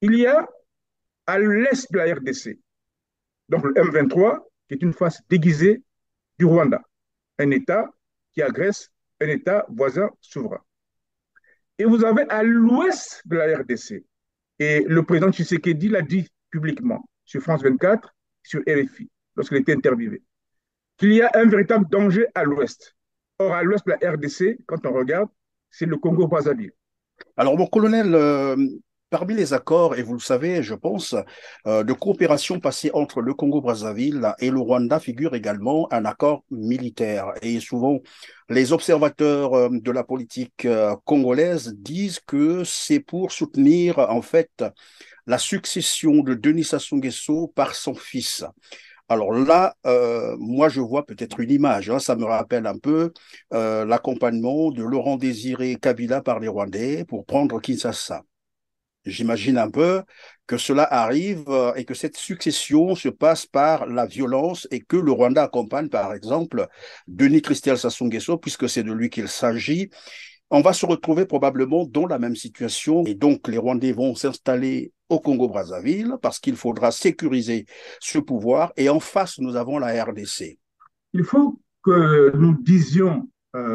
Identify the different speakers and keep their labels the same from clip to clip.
Speaker 1: Il y a à l'est de la RDC, donc le M23, qui est une face déguisée du Rwanda, un État qui agresse un État voisin souverain. Et vous avez à l'ouest de la RDC, et le président Tshisekedi l'a dit publiquement sur France 24, sur RFI, lorsqu'il était interviewé, qu'il y a un véritable danger à l'ouest. Or, à l'ouest de la RDC, quand on regarde, c'est le Congo-Brazzaville.
Speaker 2: Alors, mon colonel, parmi les accords, et vous le savez, je pense, de coopération passée entre le Congo-Brazzaville et le Rwanda figure également un accord militaire. Et souvent, les observateurs de la politique congolaise disent que c'est pour soutenir, en fait, la succession de Denis Sassou Nguesso par son fils. Alors là, moi, je vois peut-être une image, hein, ça me rappelle un peu l'accompagnement de Laurent Désiré Kabila par les Rwandais pour prendre Kinshasa. J'imagine un peu que cela arrive et que cette succession se passe par la violence et que le Rwanda accompagne, par exemple, Denis Christian Sassou Nguesso, puisque c'est de lui qu'il s'agit. On va se retrouver probablement dans la même situation et donc les Rwandais vont s'installer au Congo-Brazzaville parce qu'il faudra sécuriser ce pouvoir et en face, nous avons la RDC.
Speaker 1: Il faut que nous disions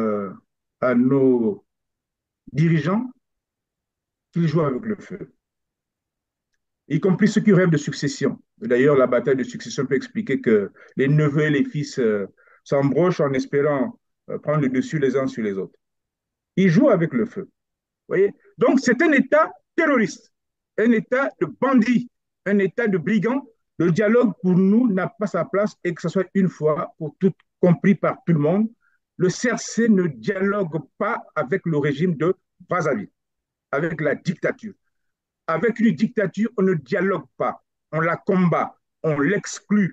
Speaker 1: à nos dirigeants qu'ils jouent avec le feu, y compris ceux qui rêvent de succession. D'ailleurs, la bataille de succession peut expliquer que les neveux et les fils s'embrochent en espérant prendre le dessus les uns sur les autres. Ils jouent avec le feu. Voyez. Donc, c'est un État terroriste, un État de bandits, un État de brigands. Le dialogue, pour nous, n'a pas sa place et que ce soit une fois pour toutes compris par tout le monde. Le CRC ne dialogue pas avec le régime de Brazzaville, avec la dictature. Avec une dictature, on ne dialogue pas, on la combat, on l'exclut.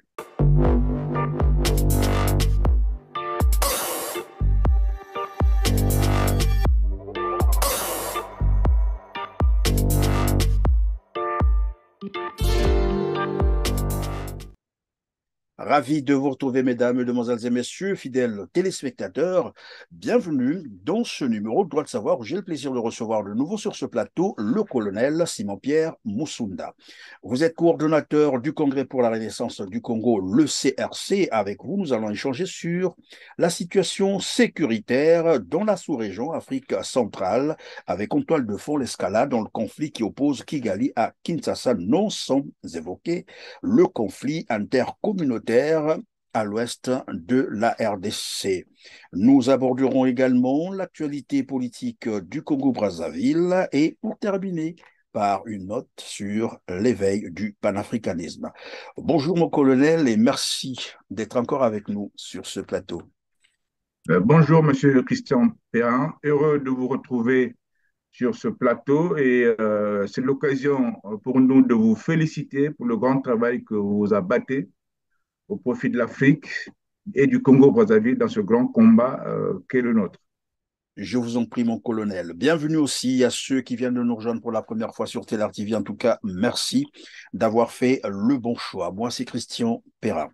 Speaker 2: Ravi de vous retrouver, mesdames, mesdemoiselles et messieurs, fidèles téléspectateurs. Bienvenue dans ce numéro de Droit de savoir où j'ai le plaisir de recevoir de nouveau sur ce plateau le colonel Simon-Pierre Moussunda. Vous êtes coordonnateur du Congrès pour la Renaissance du Congo, le CRC. Avec vous, nous allons échanger sur la situation sécuritaire dans la sous-région Afrique centrale, avec en toile de fond l'escalade dans le conflit qui oppose Kigali à Kinshasa, non sans évoquer le conflit intercommunautaire à l'ouest de la RDC. Nous aborderons également l'actualité politique du Congo-Brazzaville et pour terminer par une note sur l'éveil du panafricanisme. Bonjour mon colonel et merci d'être encore avec nous sur ce plateau.
Speaker 1: Bonjour, Monsieur Christian Perrin. Heureux de vous retrouver sur ce plateau et c'est l'occasion pour nous de vous féliciter pour le grand travail que vous abattez au profit de l'Afrique et du Congo-Brazzaville dans ce grand combat qu'est le nôtre.
Speaker 2: Je vous en prie, mon colonel. Bienvenue aussi à ceux qui viennent de nous rejoindre pour la première fois sur Télar TV. En tout cas, merci d'avoir fait le bon choix. Moi, c'est Christian Perrin.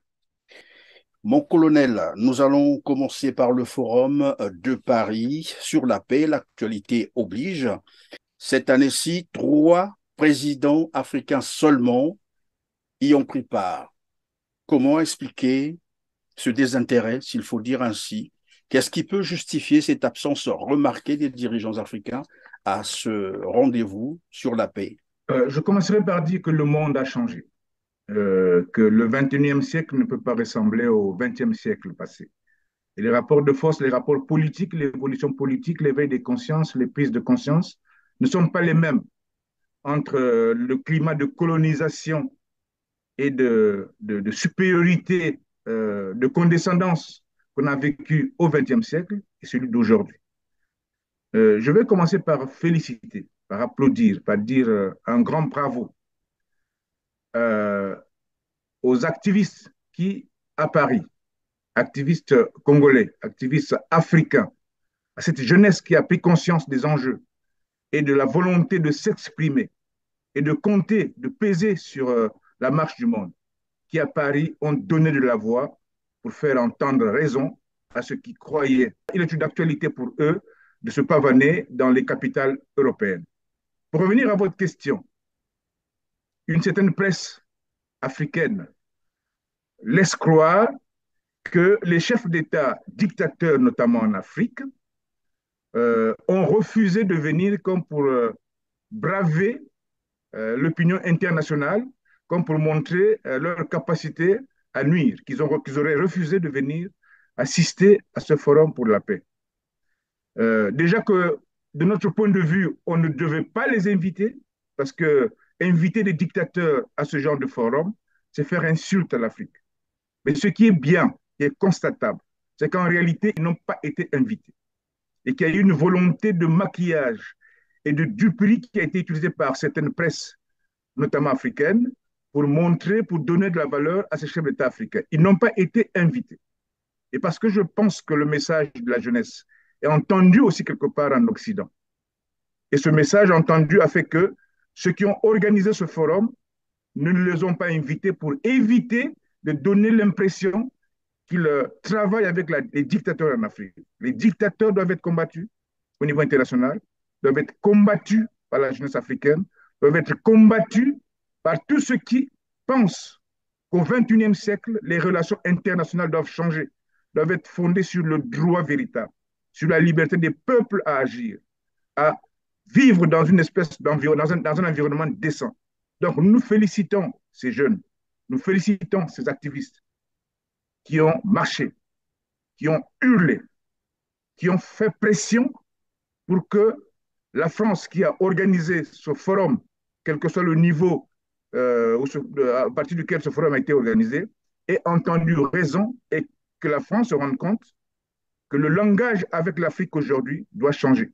Speaker 2: Mon colonel, nous allons commencer par le forum de Paris sur la paix. L'actualité oblige. Cette année-ci, 3 présidents africains seulement y ont pris part. Comment expliquer ce désintérêt, s'il faut dire ainsi? Qu'est-ce qui peut justifier cette absence remarquée des dirigeants africains à ce rendez-vous sur la paix?
Speaker 1: Je commencerai par dire que le monde a changé, que le 21e siècle ne peut pas ressembler au 20e siècle passé. Et les rapports de force, les rapports politiques, l'évolution politique, l'éveil des consciences, les prises de conscience ne sont pas les mêmes entre le climat de colonisation et de supériorité, de condescendance qu'on a vécu au XXe siècle et celui d'aujourd'hui. Je vais commencer par féliciter, par applaudir, par dire un grand bravo euh, aux activistes qui, à Paris, activistes congolais, activistes africains, à cette jeunesse qui a pris conscience des enjeux et de la volonté de s'exprimer et de compter, de peser sur la marche du monde, qui à Paris ont donné de la voix pour faire entendre raison à ceux qui croyaient. Il est une actualité pour eux de se pavaner dans les capitales européennes. Pour revenir à votre question, une certaine presse africaine laisse croire que les chefs d'État dictateurs, notamment en Afrique, ont refusé de venir comme pour braver l'opinion internationale, comme pour montrer leur capacité à nuire, qu'ils auraient refusé de venir assister à ce forum pour la paix. Déjà que, de notre point de vue, on ne devait pas les inviter, parce que inviter des dictateurs à ce genre de forum, c'est faire insulte à l'Afrique. Mais ce qui est bien, qui est constatable, c'est qu'en réalité, ils n'ont pas été invités et qu'il y a eu une volonté de maquillage et de duperie qui a été utilisée par certaines presses, notamment africaines, pour montrer, pour donner de la valeur à ces chefs d'État africains. Ils n'ont pas été invités. Et parce que je pense que le message de la jeunesse est entendu aussi quelque part en Occident. Et ce message entendu a fait que ceux qui ont organisé ce forum ne les ont pas invités pour éviter de donner l'impression qu'ils travaillent avec les dictateurs en Afrique. Les dictateurs doivent être combattus au niveau international, doivent être combattus par la jeunesse africaine, doivent être combattus par tous ceux qui pensent qu'au XXIe siècle, les relations internationales doivent changer, doivent être fondées sur le droit véritable, sur la liberté des peuples à agir, à vivre dans une espèce d'environnement, dans un environnement décent. Donc, nous félicitons ces jeunes, nous félicitons ces activistes qui ont marché, qui ont hurlé, qui ont fait pression pour que la France, qui a organisé ce forum, quel que soit le niveau à partir duquel ce forum a été organisé, ait entendu raison et que la France se rende compte que le langage avec l'Afrique aujourd'hui doit changer.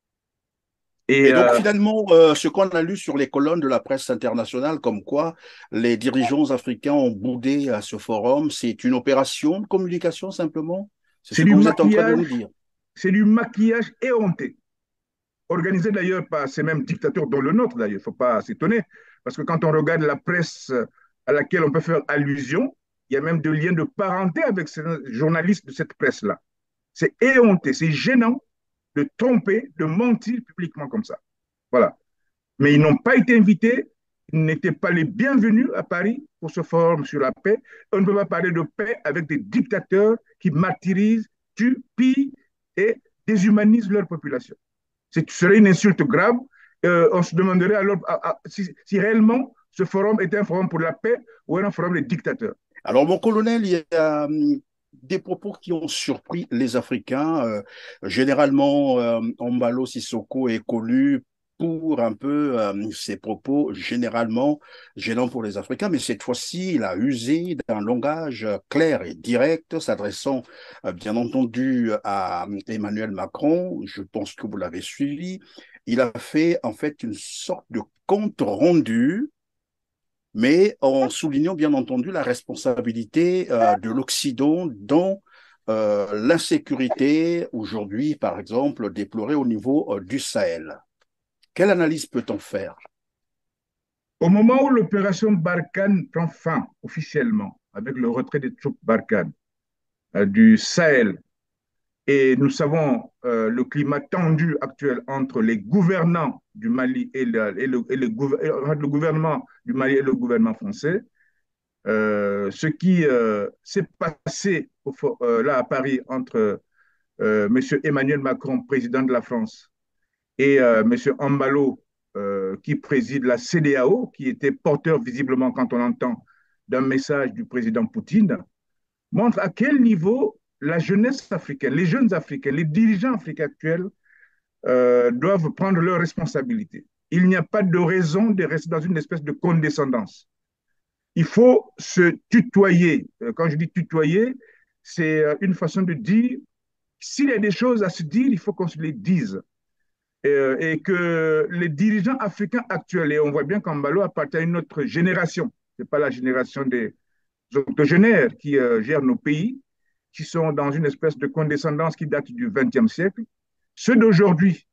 Speaker 2: Et donc, finalement, ce qu'on a lu sur les colonnes de la presse internationale, comme quoi les dirigeants africains ont boudé à ce forum, c'est une opération de communication simplement? C'est ce que vous êtes en train de nous dire.
Speaker 1: C'est du maquillage éhonté, organisé d'ailleurs par ces mêmes dictateurs, dont le nôtre d'ailleurs, il ne faut pas s'étonner, parce que quand on regarde la presse à laquelle on peut faire allusion, il y a même des liens de parenté avec ces journalistes de cette presse-là. C'est éhonté, c'est gênant de tromper, de mentir publiquement comme ça. Voilà. Mais ils n'ont pas été invités, ils n'étaient pas les bienvenus à Paris pour ce forum sur la paix. On ne peut pas parler de paix avec des dictateurs qui martyrisent, tuent, pillent et déshumanisent leur population. Ce serait une insulte grave. On se demanderait alors si réellement ce forum était un forum pour la paix ou un forum des dictateurs.
Speaker 2: Alors, mon colonel, il y a des propos qui ont surpris les Africains. Généralement, Ombalo Sissoko est connu pour un peu ses propos généralement gênants pour les Africains, mais cette fois-ci, il a usé d'un langage clair et direct, s'adressant bien entendu à Emmanuel Macron. Je pense que vous l'avez suivi. Il a fait en fait une sorte de compte rendu, mais en soulignant bien entendu la responsabilité de l'Occident dans l'insécurité aujourd'hui, par exemple, déplorée au niveau du Sahel. Quelle analyse peut-on faire?
Speaker 1: Au moment où l'opération Barkhane prend fin officiellement, avec le retrait des troupes Barkhane du Sahel, et nous savons le climat tendu actuel entre les gouvernants du Mali et le gouvernement du Mali et le gouvernement français, ce qui s'est passé là à Paris entre M. Emmanuel Macron, président de la France, et M. Ambalo, qui préside la CEDEAO, qui était porteur visiblement, quand on entend, d'un message du président Poutine, montre à quel niveau la jeunesse africaine, les jeunes Africains, les dirigeants africains actuels doivent prendre leurs responsabilités. Il n'y a pas de raison de rester dans une espèce de condescendance. Il faut se tutoyer. Quand je dis tutoyer, c'est une façon de dire, s'il y a des choses à se dire, il faut qu'on se les dise. Et que les dirigeants africains actuels, et on voit bien qu'Ambalo appartient à une autre génération, ce n'est pas la génération des octogénaires qui gèrent nos pays, qui sont dans une espèce de condescendance qui date du XXe siècle. Ceux d'aujourd'hui,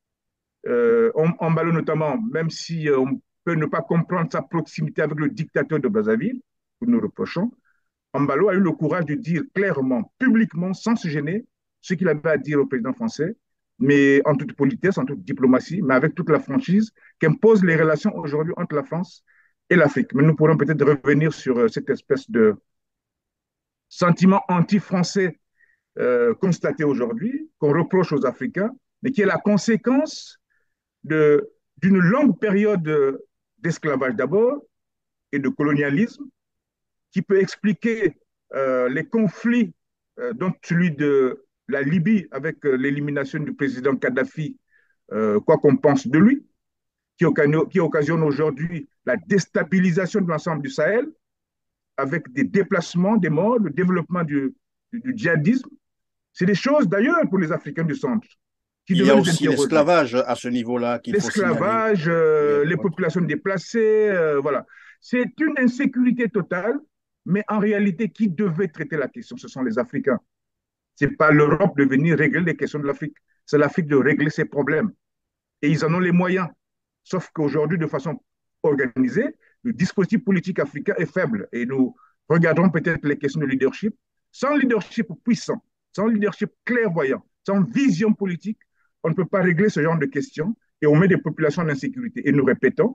Speaker 1: Ambalo notamment, même si on peut ne pas comprendre sa proximité avec le dictateur de Brazzaville, que nous reprochons, Ambalo a eu le courage de dire clairement, publiquement, sans se gêner, ce qu'il avait à dire au président français, mais en toute politesse, en toute diplomatie, mais avec toute la franchise qu'imposent les relations aujourd'hui entre la France et l'Afrique. Mais nous pourrons peut-être revenir sur cette espèce de sentiment anti-français constaté aujourd'hui, qu'on reproche aux Africains, mais qui est la conséquence d'une longue période d'esclavage d'abord et de colonialisme, qui peut expliquer les conflits, dont celui de la Libye avec l'élimination du président Kadhafi, quoi qu'on pense de lui, qui occasionne aujourd'hui la déstabilisation de l'ensemble du Sahel, avec des déplacements, des morts, le développement du djihadisme. C'est des choses, d'ailleurs, pour les Africains du centre, qui
Speaker 2: Il y a
Speaker 1: devraient nous
Speaker 2: aussi
Speaker 1: interroger.
Speaker 2: l'esclavage à ce niveau-là qu'il faut signaler.
Speaker 1: L'esclavage, les populations déplacées, voilà. C'est une insécurité totale, mais en réalité, qui devait traiter la question? Ce sont les Africains. Ce n'est pas l'Europe de venir régler les questions de l'Afrique. C'est l'Afrique de régler ses problèmes. Et ils en ont les moyens. Sauf qu'aujourd'hui, de façon organisée, le dispositif politique africain est faible. Et nous regarderons peut-être les questions de leadership. Sans leadership puissant, sans leadership clairvoyant, sans vision politique, on ne peut pas régler ce genre de questions et on met des populations en insécurité. Et nous répétons,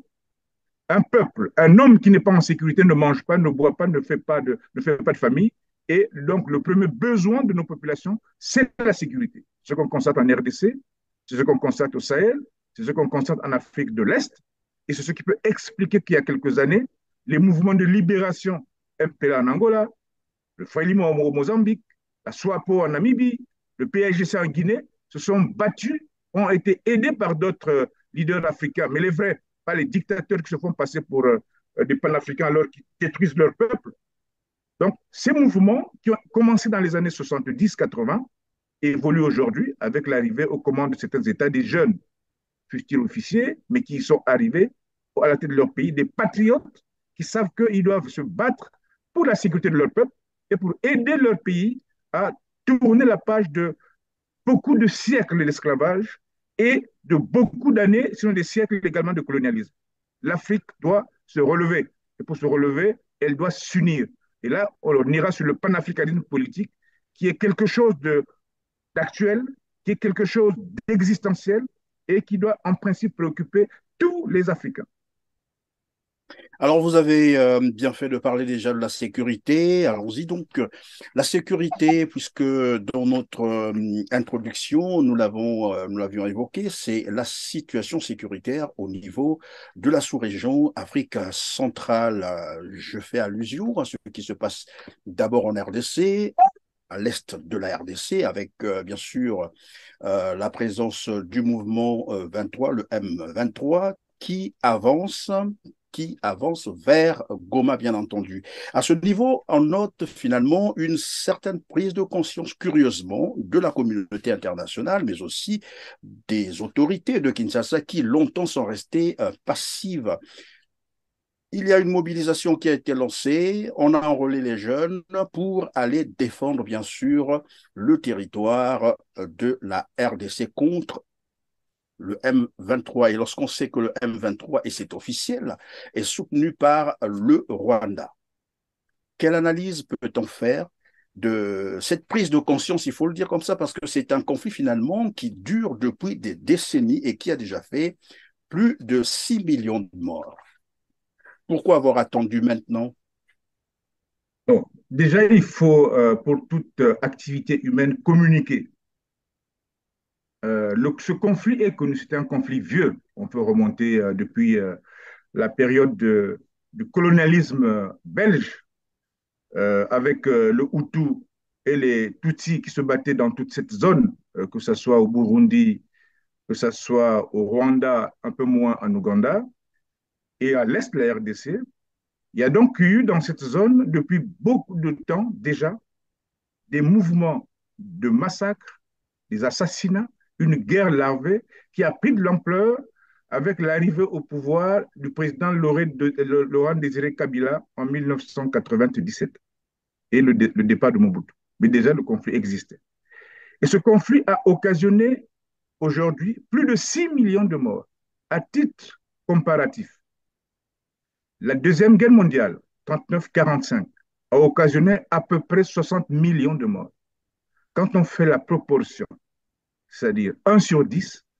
Speaker 1: un peuple, un homme qui n'est pas en sécurité ne mange pas, ne boit pas, ne fait pas de famille. Et donc, le premier besoin de nos populations, c'est la sécurité. Ce qu'on constate en RDC, c'est ce qu'on constate au Sahel, c'est ce qu'on constate en Afrique de l'Est, et c'est ce qui peut expliquer qu'il y a quelques années, les mouvements de libération MPLA en Angola, le Frélimo au Mozambique, la SWAPO en Namibie, le PAIGC en Guinée, se sont battus, ont été aidés par d'autres leaders africains, mais les vrais, pas les dictateurs qui se font passer pour des panafricains alors qu'ils détruisent leur peuple. Donc, ces mouvements qui ont commencé dans les années 70-80 évoluent aujourd'hui avec l'arrivée aux commandes de certains États des jeunes, fussent-ils officiers, mais qui sont arrivés à la tête de leur pays, des patriotes qui savent qu'ils doivent se battre pour la sécurité de leur peuple et pour aider leur pays à tourner la page de beaucoup de siècles d'esclavage et de beaucoup d'années, sinon des siècles également de colonialisme. L'Afrique doit se relever. Et pour se relever, elle doit s'unir. Et là, on ira sur le panafricanisme politique, qui est quelque chose d'actuel, qui est quelque chose d'existentiel et qui doit en principe préoccuper tous les Africains.
Speaker 2: Alors, vous avez bien fait de parler déjà de la sécurité. Allons-y donc. La sécurité, puisque dans notre introduction, nous l'avions évoqué, c'est la situation sécuritaire au niveau de la sous-région Afrique centrale. Je fais allusion à ce qui se passe d'abord en RDC, à l'est de la RDC, avec bien sûr la présence du mouvement 23, le M23, qui avance vers Goma, bien entendu. À ce niveau, on note finalement une certaine prise de conscience, curieusement, de la communauté internationale, mais aussi des autorités de Kinshasa qui longtemps sont restées passives. Il y a une mobilisation qui a été lancée, on a enrôlé les jeunes pour aller défendre, bien sûr, le territoire de la RDC contre le M23. Et lorsqu'on sait que le M23, et c'est officiel, est soutenu par le Rwanda, quelle analyse peut-on faire de cette prise de conscience, il faut le dire comme ça, parce que c'est un conflit finalement qui dure depuis des décennies et qui a déjà fait plus de 6 millions de morts. Pourquoi avoir attendu maintenant?
Speaker 1: Donc, déjà, il faut, pour toute activité humaine, communiquer. Ce conflit est connu, c'est un conflit vieux. On peut remonter depuis la période du colonialisme belge, avec le Hutu et les Tutsis qui se battaient dans toute cette zone, que ce soit au Burundi, que ce soit au Rwanda, un peu moins en Ouganda, et à l'est de la RDC. Il y a donc eu dans cette zone, depuis beaucoup de temps déjà, des mouvements de massacres, des assassinats, une guerre larvée qui a pris de l'ampleur avec l'arrivée au pouvoir du président Laurent Désiré Kabila en 1997 et le départ de Mobutu. Mais déjà, le conflit existait. Et ce conflit a occasionné aujourd'hui plus de 6 millions de morts. À titre comparatif, la Deuxième Guerre mondiale, 39-45, a occasionné à peu près 60 millions de morts. Quand on fait la proportion, c'est-à-dire 1 sur 10,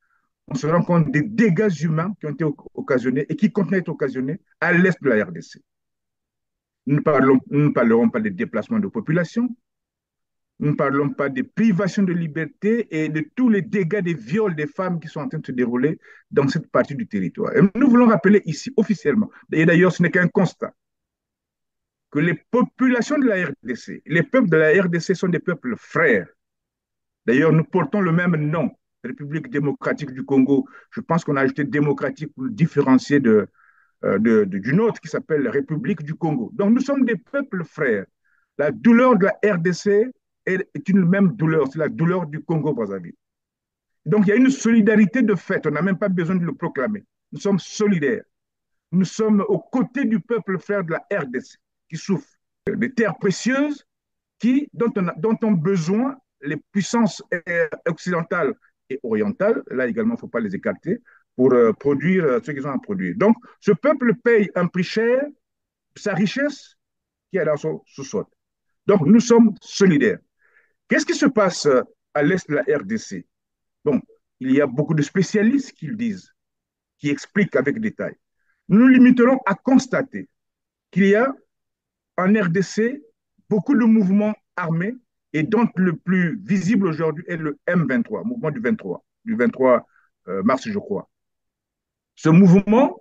Speaker 1: on se rend compte des dégâts humains qui ont été occasionnés et qui continuent à être occasionnés à l'est de la RDC. Nous ne parlerons pas des déplacements de population, nous ne parlons pas des privations de liberté et de tous les dégâts des viols des femmes qui sont en train de se dérouler dans cette partie du territoire. Et nous voulons rappeler ici officiellement, et d'ailleurs ce n'est qu'un constat, que les populations de la RDC, les peuples de la RDC sont des peuples frères. D'ailleurs, nous portons le même nom, République démocratique du Congo. Je pense qu'on a ajouté démocratique pour le différencier d'une autre qui s'appelle République du Congo. Donc nous sommes des peuples frères. La douleur de la RDC est une même douleur, c'est la douleur du Congo-Brazzaville. Donc il y a une solidarité de fait, on n'a même pas besoin de le proclamer. Nous sommes solidaires. Nous sommes aux côtés du peuple frère de la RDC qui souffre des terres précieuses dont ont besoin les puissances occidentales et orientales, là également, il ne faut pas les écarter, pour produire ce qu'ils ont à produire. Donc, ce peuple paye un prix cher, sa richesse qui est dans son sous-sol. Donc, nous sommes solidaires. Qu'est-ce qui se passe à l'est de la RDC? Bon, il y a beaucoup de spécialistes qui le disent, qui expliquent avec détail. Nous nous limiterons à constater qu'il y a en RDC beaucoup de mouvements armés et dont le plus visible aujourd'hui est le M23, mouvement du 23 mars, je crois. Ce mouvement,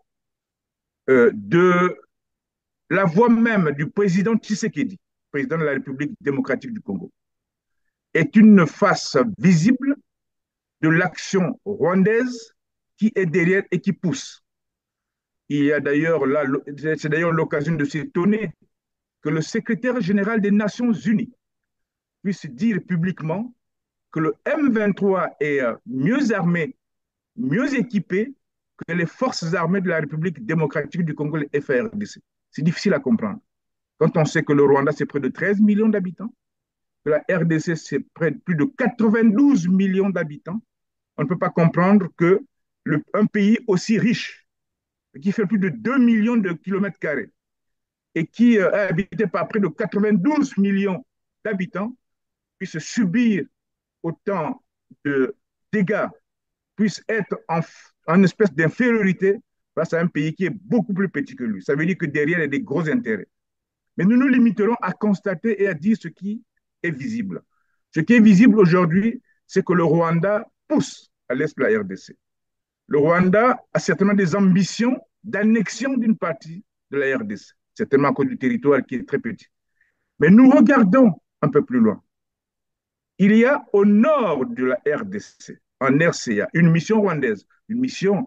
Speaker 1: de la voix même du président Tshisekedi, président de la République démocratique du Congo, est une face visible de l'action rwandaise qui est derrière et qui pousse. Il y a d'ailleurs là, c'est d'ailleurs l'occasion de s'étonner que le secrétaire général des Nations Unies puisse dire publiquement que le M23 est mieux armé, mieux équipé que les forces armées de la République démocratique du Congo, les FARDC. C'est difficile à comprendre. Quand on sait que le Rwanda, c'est près de 13 millions d'habitants, que la RDC, c'est près de plus de 92 millions d'habitants, on ne peut pas comprendre qu'un pays aussi riche, qui fait plus de 2 millions de kilomètres carrés, et qui est habité par près de 92 millions d'habitants, puisse subir autant de dégâts, puisse être en espèce d'infériorité face à un pays qui est beaucoup plus petit que lui. Ça veut dire que derrière, il y a des gros intérêts. Mais nous nous limiterons à constater et à dire ce qui est visible. Ce qui est visible aujourd'hui, c'est que le Rwanda pousse à l'est de la RDC. Le Rwanda a certainement des ambitions d'annexion d'une partie de la RDC, certainement à cause du territoire qui est très petit. Mais nous regardons un peu plus loin. Il y a au nord de la RDC, en RCA, une mission rwandaise, une mission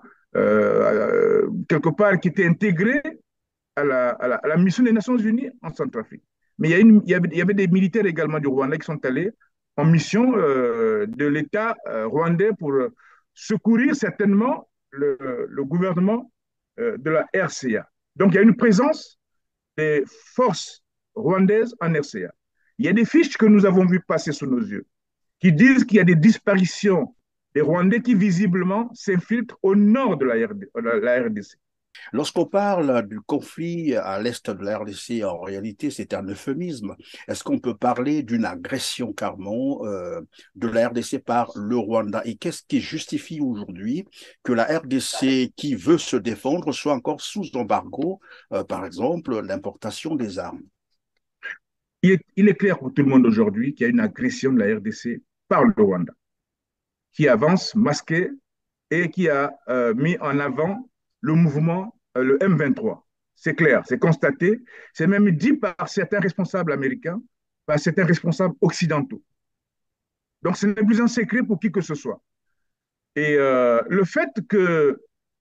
Speaker 1: quelque part qui était intégrée à la mission des Nations Unies en Centrafrique. Mais il y avait des militaires également du Rwanda qui sont allés en mission de l'État rwandais pour secourir certainement le gouvernement de la RCA. Donc il y a une présence des forces rwandaises en RCA. Il y a des fiches que nous avons vues passer sous nos yeux qui disent qu'il y a des disparitions des Rwandais qui visiblement s'infiltrent au nord de la RDC.
Speaker 2: Lorsqu'on parle du conflit à l'est de la RDC, en réalité, c'est un euphémisme. Est-ce qu'on peut parler d'une agression carrément de la RDC par le Rwanda? Et qu'est-ce qui justifie aujourd'hui que la RDC, qui veut se défendre, soit encore sous embargo, par exemple, l'importation des armes?
Speaker 1: Il est clair pour tout le monde aujourd'hui qu'il y a une agression de la RDC par le Rwanda, qui avance masqué et qui a mis en avant le mouvement, le M23. C'est clair, c'est constaté, c'est même dit par certains responsables américains, par certains responsables occidentaux. Donc ce n'est plus un secret pour qui que ce soit. Et le fait que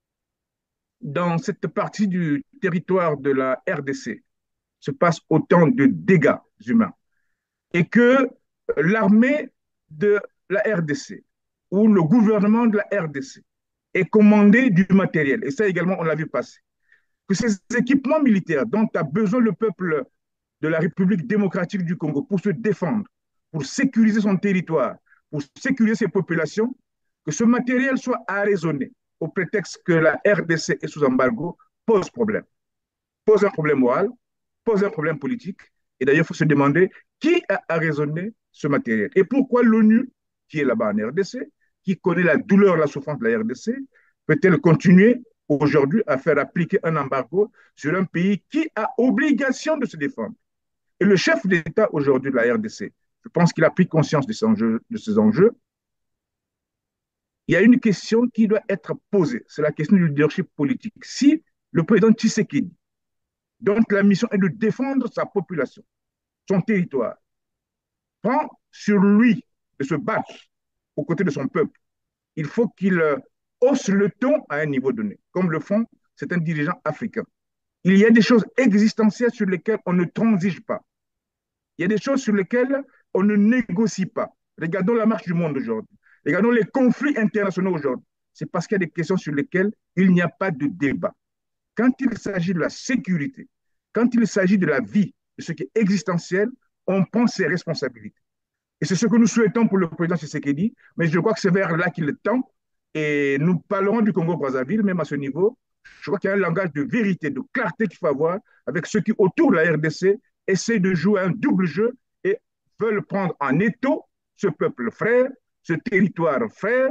Speaker 1: dans cette partie du territoire de la RDC se passe autant de dégâts humains et que l'armée de la RDC ou le gouvernement de la RDC est commandé du matériel, et ça également on l'a vu passer, que ces équipements militaires dont a besoin le peuple de la République démocratique du Congo pour se défendre, pour sécuriser son territoire, pour sécuriser ses populations, que ce matériel soit arraisonné au prétexte que la RDC est sous embargo, pose problème. Pose un problème moral, pose un problème politique. Et d'ailleurs, il faut se demander qui a arraisonné ce matériel et pourquoi l'ONU, qui est là-bas en RDC, qui connaît la douleur, la souffrance de la RDC, peut-elle continuer aujourd'hui à faire appliquer un embargo sur un pays qui a obligation de se défendre? Et le chef d'État aujourd'hui de la RDC, je pense qu'il a pris conscience de ces enjeux. Il y a une question qui doit être posée, c'est la question du leadership politique. Si le président Tshisekedi, dont la mission est de défendre sa population, son territoire, prend sur lui de se battre aux côtés de son peuple, il faut qu'il hausse le ton à un niveau donné, comme le font certains dirigeants africains. Il y a des choses existentielles sur lesquelles on ne transige pas. Il y a des choses sur lesquelles on ne négocie pas. Regardons la marche du monde aujourd'hui. Regardons les conflits internationaux aujourd'hui. C'est parce qu'il y a des questions sur lesquelles il n'y a pas de débat. Quand il s'agit de la sécurité, quand il s'agit de la vie, de ce qui est existentiel, on prend ses responsabilités. Et c'est ce que nous souhaitons pour le président Tshisekedi, mais je crois que c'est vers là qu'il tend. Et nous parlerons du Congo-Brazzaville, même à ce niveau. Je crois qu'il y a un langage de vérité, de clarté qu'il faut avoir avec ceux qui, autour de la RDC, essaient de jouer un double jeu et veulent prendre en étau ce peuple frère, ce territoire frère,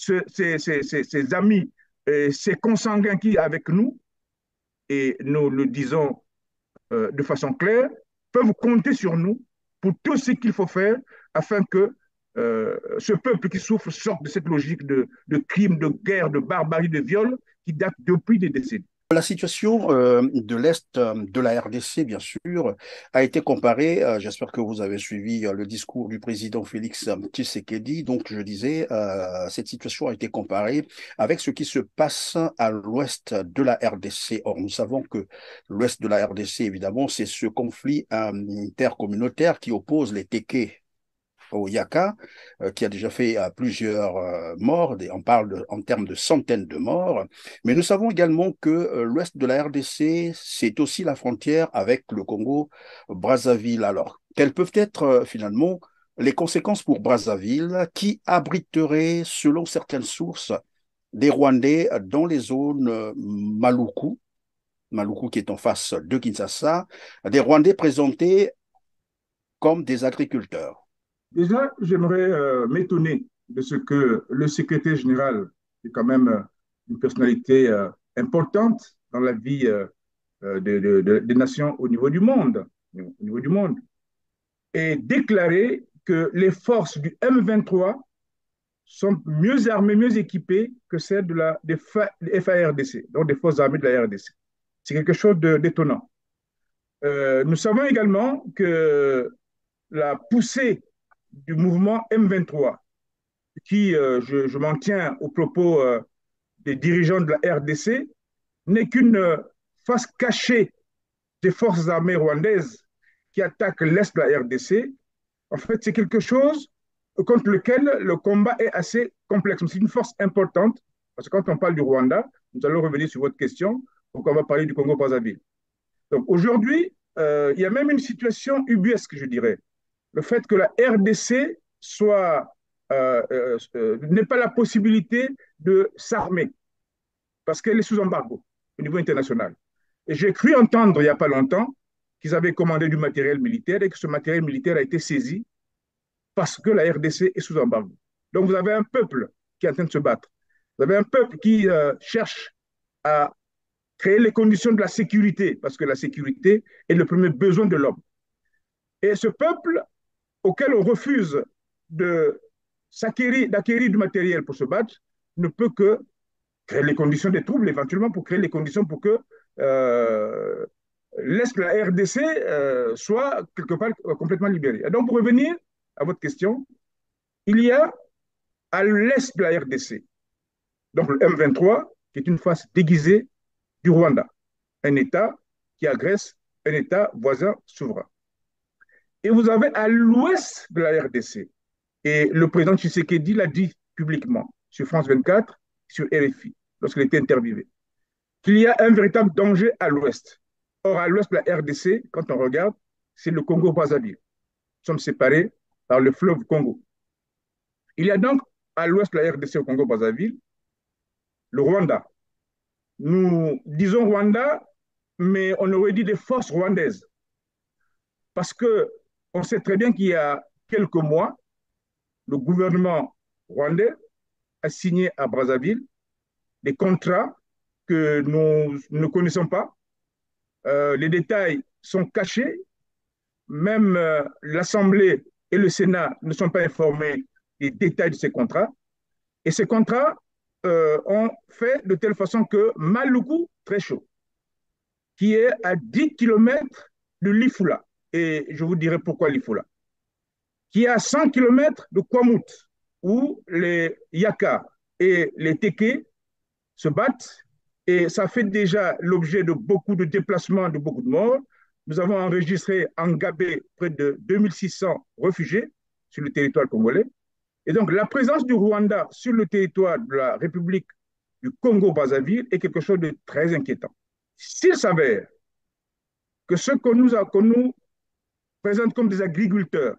Speaker 1: ses amis, ses consanguins qui, avec nous, et nous le disons de façon claire, peuvent compter sur nous pour tout ce qu'il faut faire afin que ce peuple qui souffre sorte de cette logique de crime, de guerre, de barbarie, de viol qui date depuis des décennies.
Speaker 2: La situation de l'Est de la RDC, bien sûr, a été comparée, j'espère que vous avez suivi le discours du président Félix Tshisekedi, donc je disais, cette situation a été comparée avec ce qui se passe à l'Ouest de la RDC. Or, nous savons que l'Ouest de la RDC, évidemment, c'est ce conflit intercommunautaire qui oppose les Téké au Yaka, qui a déjà fait plusieurs morts, on parle en termes de centaines de morts, mais nous savons également que l'ouest de la RDC, c'est aussi la frontière avec le Congo-Brazzaville. Alors, quelles peuvent être finalement les conséquences pour Brazzaville, qui abriterait, selon certaines sources, des Rwandais dans les zones Maluku qui est en face de Kinshasa, des Rwandais présentés comme des agriculteurs.
Speaker 1: Déjà, j'aimerais m'étonner de ce que le secrétaire général, qui est quand même une personnalité importante dans la vie des nations au niveau du monde, ait déclaré que les forces du M23 sont mieux armées, mieux équipées que celles des FARDC, donc des forces armées de la RDC. C'est quelque chose d'étonnant. Nous savons également que la poussée du mouvement M23, qui, je m'en tiens aux propos des dirigeants de la RDC, n'est qu'une face cachée des forces armées rwandaises qui attaquent l'Est de la RDC. En fait, c'est quelque chose contre lequel le combat est assez complexe. C'est une force importante, parce que quand on parle du Rwanda, nous allons revenir sur votre question, donc on va parler du Congo-Brazzaville. Donc aujourd'hui, il y a même une situation ubuesque, je dirais. Le fait que la RDC n'ait pas la possibilité de s'armer, parce qu'elle est sous embargo au niveau international. Et j'ai cru entendre il n'y a pas longtemps qu'ils avaient commandé du matériel militaire et que ce matériel militaire a été saisi parce que la RDC est sous embargo. Donc vous avez un peuple qui est en train de se battre. Vous avez un peuple qui cherche à créer les conditions de la sécurité, parce que la sécurité est le premier besoin de l'homme. Et ce peuple auquel on refuse d'acquérir du matériel pour se battre ne peut que créer les conditions des troubles, éventuellement pour créer les conditions pour que l'Est de la RDC soit quelque part complètement libéré. Et donc, pour revenir à votre question, il y a à l'Est de la RDC, donc le M23, qui est une face déguisée du Rwanda, un État qui agresse un État voisin souverain. Et vous avez à l'ouest de la RDC, et le président Tshisekedi l'a dit publiquement sur France 24, sur RFI, lorsqu'il était interviewé, qu'il y a un véritable danger à l'ouest. Or, à l'ouest de la RDC, quand on regarde, c'est le Congo-Brazzaville. Nous sommes séparés par le fleuve Congo. Il y a donc à l'ouest de la RDC, au Congo-Brazzaville, le Rwanda. Nous disons Rwanda, mais on aurait dit des forces rwandaises. Parce qu'on sait très bien qu'il y a quelques mois, le gouvernement rwandais a signé à Brazzaville, des contrats que nous ne connaissons pas. Les détails sont cachés. Même l'Assemblée et le Sénat ne sont pas informés des détails de ces contrats. Et ces contrats ont fait de telle façon que Maluku, très chaud, qui est à 10 kilomètres de Lifula, et je vous dirai pourquoi Lifula, qui est à 100 kilomètres de Kwamut, où les Yaka et les Teke se battent, et ça fait déjà l'objet de beaucoup de déplacements, de beaucoup de morts. Nous avons enregistré en Gabé près de 2600 réfugiés sur le territoire congolais. Et donc, la présence du Rwanda sur le territoire de la République du Congo-Brazzaville est quelque chose de très inquiétant. S'il s'avère que ce qu'on nous présente comme des agriculteurs,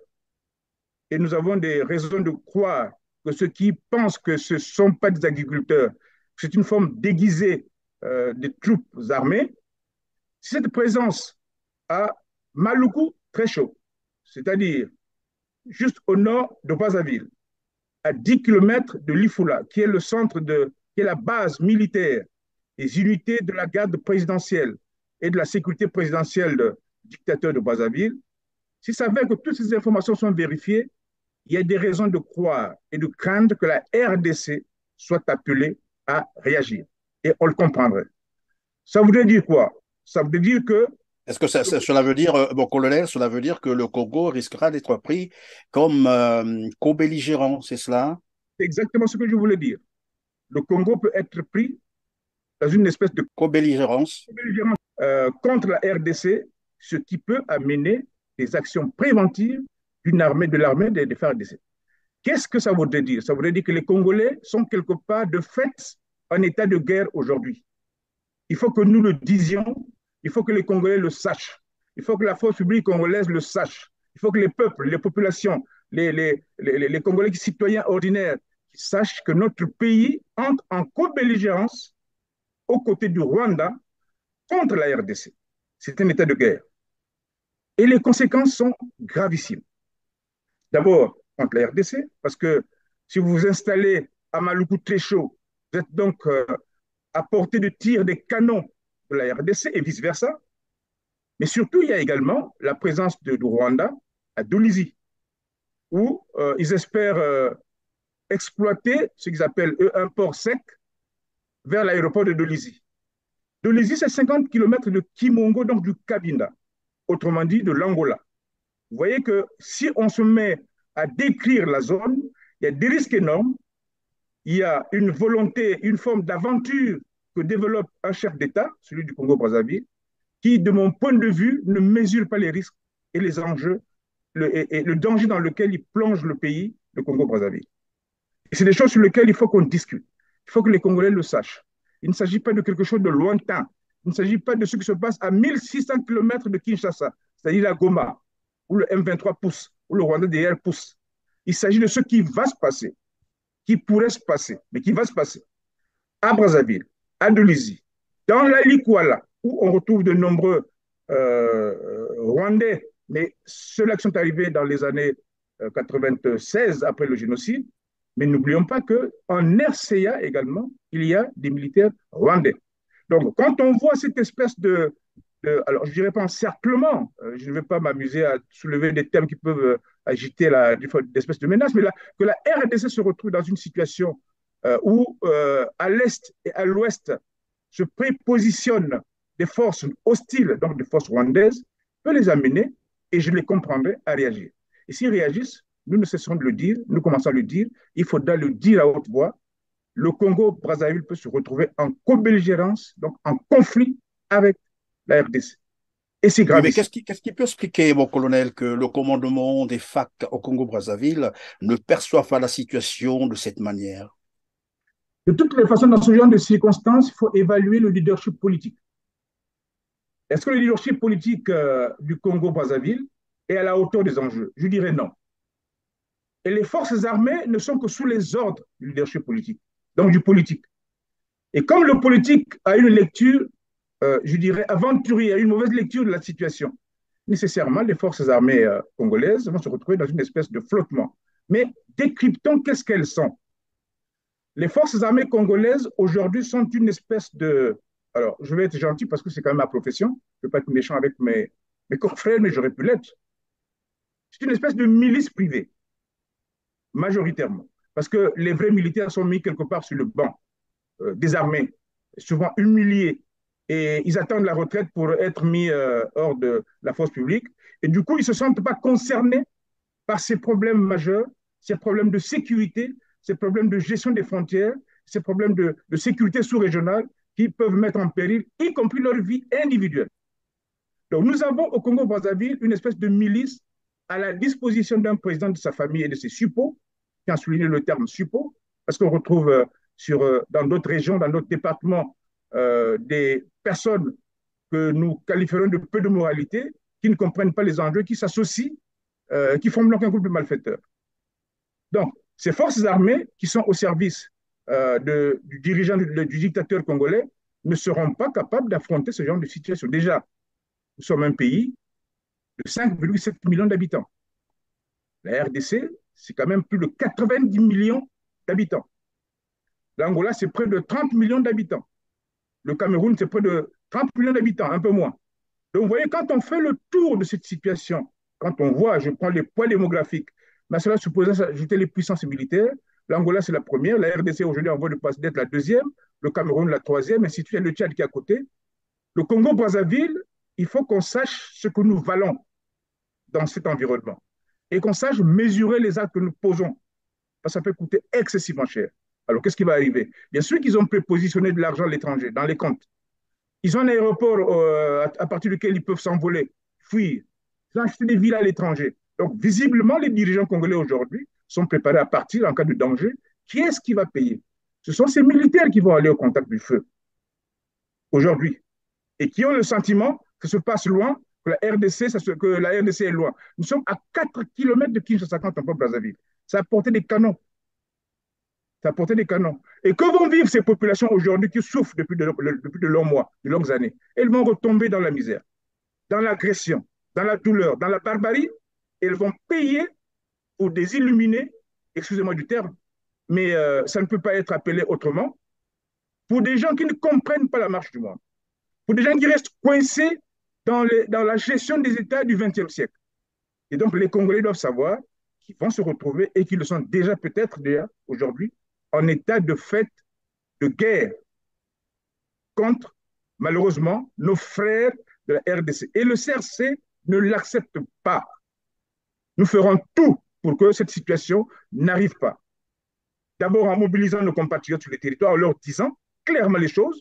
Speaker 1: et nous avons des raisons de croire que ceux qui pensent que ce ne sont pas des agriculteurs, c'est une forme déguisée des troupes armées, si cette présence à Maluku, très chaud, c'est-à-dire juste au nord de Brazzaville, à 10 kilomètres de Lifula, qui est le centre qui est la base militaire des unités de la garde présidentielle et de la sécurité présidentielle du dictateur de Brazzaville, s'il s'avère que toutes ces informations sont vérifiées, il y a des raisons de croire et de craindre que la RDC soit appelée à réagir. Et on le comprendrait. Ça voudrait dire quoi? Ça voudrait dire que...
Speaker 2: Est-ce que cela veut dire, bon, colonel, cela veut dire que le Congo risquera d'être pris comme co-belligérant, c'est cela?
Speaker 1: C'est exactement ce que je voulais dire. Le Congo peut être pris dans une espèce de
Speaker 2: Co-belligérance.
Speaker 1: contre la RDC, ce qui peut amener des actions préventives d'une armée, de l'armée des FARDC. Qu'est-ce que ça voudrait dire? Ça voudrait dire que les Congolais sont quelque part de fait en état de guerre aujourd'hui. Il faut que nous le disions, il faut que les Congolais le sachent, il faut que la force publique congolaise le sache, il faut que les peuples, les populations, les Congolais citoyens ordinaires sachent que notre pays entre en co-belligérance aux côtés du Rwanda contre la RDC. C'est un état de guerre. Et les conséquences sont gravissimes. D'abord, contre la RDC, parce que si vous vous installez à Maluku très chaud, vous êtes donc à portée de tir des canons de la RDC et vice-versa. Mais surtout, il y a également la présence du Rwanda à Dolisie, où ils espèrent exploiter ce qu'ils appellent, eux, un port sec vers l'aéroport de Dolisie. Dolisie, c'est 50 kilomètres de Kimongo, donc du Cabinda, autrement dit de l'Angola. Vous voyez que si on se met à décrire la zone, il y a des risques énormes, il y a une volonté, une forme d'aventure que développe un chef d'État, celui du Congo-Brazzaville, qui, de mon point de vue, ne mesure pas les risques et les enjeux et le danger dans lequel il plonge le pays, le Congo-Brazzaville. Et c'est des choses sur lesquelles il faut qu'on discute. Il faut que les Congolais le sachent. Il ne s'agit pas de quelque chose de lointain. Il ne s'agit pas de ce qui se passe à 1600 km de Kinshasa, c'est-à-dire la Goma, où le M23 pousse, où le Rwanda derrière pousse. Il s'agit de ce qui va se passer, qui pourrait se passer, mais qui va se passer à Brazzaville, à Dolisie, dans la Likwala, où on retrouve de nombreux Rwandais, mais ceux-là qui sont arrivés dans les années 96 après le génocide. Mais n'oublions pas qu'en RCA également, il y a des militaires rwandais. Donc, quand on voit cette espèce alors je ne dirais pas encerclement, je ne vais pas m'amuser à soulever des thèmes qui peuvent agiter d'espèces de menaces, mais là, que la RDC se retrouve dans une situation où à l'est et à l'ouest se prépositionnent des forces hostiles, donc des forces rwandaises, peut les amener, et je les comprendrai, à réagir. Et s'ils réagissent, nous ne cesserons de le dire, nous commençons à le dire, il faudra le dire à haute voix, le Congo-Brazzaville peut se retrouver en co-belligérance, donc en conflit avec la RDC. Et c'est grave.
Speaker 2: Oui, mais qu'est-ce qui peut expliquer, mon colonel, que le commandement des FAC au Congo-Brazzaville ne perçoive pas la situation de cette manière?
Speaker 1: De toutes les façons, dans ce genre de circonstances, il faut évaluer le leadership politique. Est-ce que le leadership politique du Congo-Brazzaville est à la hauteur des enjeux? Je dirais non. Et les forces armées ne sont que sous les ordres du leadership politique, donc du politique. Et comme le politique a une lecture, je dirais, aventurière, une mauvaise lecture de la situation, nécessairement, les forces armées congolaises vont se retrouver dans une espèce de flottement. Mais décryptons qu'est-ce qu'elles sont. Les forces armées congolaises, aujourd'hui, sont une espèce de... Alors, je vais être gentil parce que c'est quand même ma profession. Je ne veux pas être méchant avec mes confrères, mais j'aurais pu l'être. C'est une espèce de milice privée, majoritairement. Parce que les vrais militaires sont mis quelque part sur le banc, désarmés, souvent humiliés. Et ils attendent la retraite pour être mis hors de la force publique. Et du coup, ils ne se sentent pas concernés par ces problèmes majeurs, ces problèmes de sécurité, ces problèmes de gestion des frontières, ces problèmes de sécurité sous-régionale qui peuvent mettre en péril, y compris leur vie individuelle. Donc nous avons au Congo-Brazzaville une espèce de milice à la disposition d'un président de sa famille et de ses suppôts, qui a souligné le terme suppôts, parce qu'on retrouve dans d'autres régions, dans d'autres départements, des personnes que nous qualifierons de peu de moralité, qui ne comprennent pas les enjeux, qui s'associent, qui forment donc un groupe de malfaiteurs. Donc, ces forces armées qui sont au service du dirigeant, du dictateur congolais, ne seront pas capables d'affronter ce genre de situation. Déjà, nous sommes un pays de 5,7 millions d'habitants. La RDC, c'est quand même plus de 90 millions d'habitants. L'Angola, c'est près de 30 millions d'habitants. Le Cameroun, c'est près de 30 millions d'habitants, un peu moins. Donc, vous voyez, quand on fait le tour de cette situation, quand on voit, je prends les poids démographiques, mais cela supposait ajouter les puissances militaires. L'Angola, c'est la première. La RDC, aujourd'hui, en voie de passe d'être la deuxième. Le Cameroun, la troisième. Ainsi de suite. Le Tchad qui est à côté. Le Congo-Brazzaville, il faut qu'on sache ce que nous valons dans cet environnement et qu'on sache mesurer les actes que nous posons. Parce que ça peut coûter excessivement cher. Alors, qu'est-ce qui va arriver? Bien sûr qu'ils ont prépositionné de l'argent à l'étranger, dans les comptes. Ils ont un aéroport à partir duquel ils peuvent s'envoler, fuir. Ils ont acheté des villes à l'étranger. Donc, visiblement, les dirigeants congolais aujourd'hui sont préparés à partir en cas de danger. Qui est-ce qui va payer? Ce sont ces militaires qui vont aller au contact du feu aujourd'hui et qui ont le sentiment que se passe loin, que la RDC est loin. Nous sommes à 4 kilomètres de Kinshasa quand on peut Brazzaville. Ça a porté des canons. Ça a porté des canons. Et que vont vivre ces populations aujourd'hui qui souffrent depuis de longs mois, de longues années? Elles vont retomber dans la misère, dans l'agression, dans la douleur, dans la barbarie. Elles vont payer pour des illuminés, excusez-moi du terme, mais ça ne peut pas être appelé autrement, pour des gens qui ne comprennent pas la marche du monde, pour des gens qui restent coincés dans la gestion des États du XXe siècle. Et donc, les Congolais doivent savoir qu'ils vont se retrouver et qu'ils le sont peut-être déjà aujourd'hui, en état de fait de guerre contre, malheureusement, nos frères de la RDC. Et le CRC ne l'accepte pas. Nous ferons tout pour que cette situation n'arrive pas. D'abord en mobilisant nos compatriotes sur les territoires, en leur disant clairement les choses,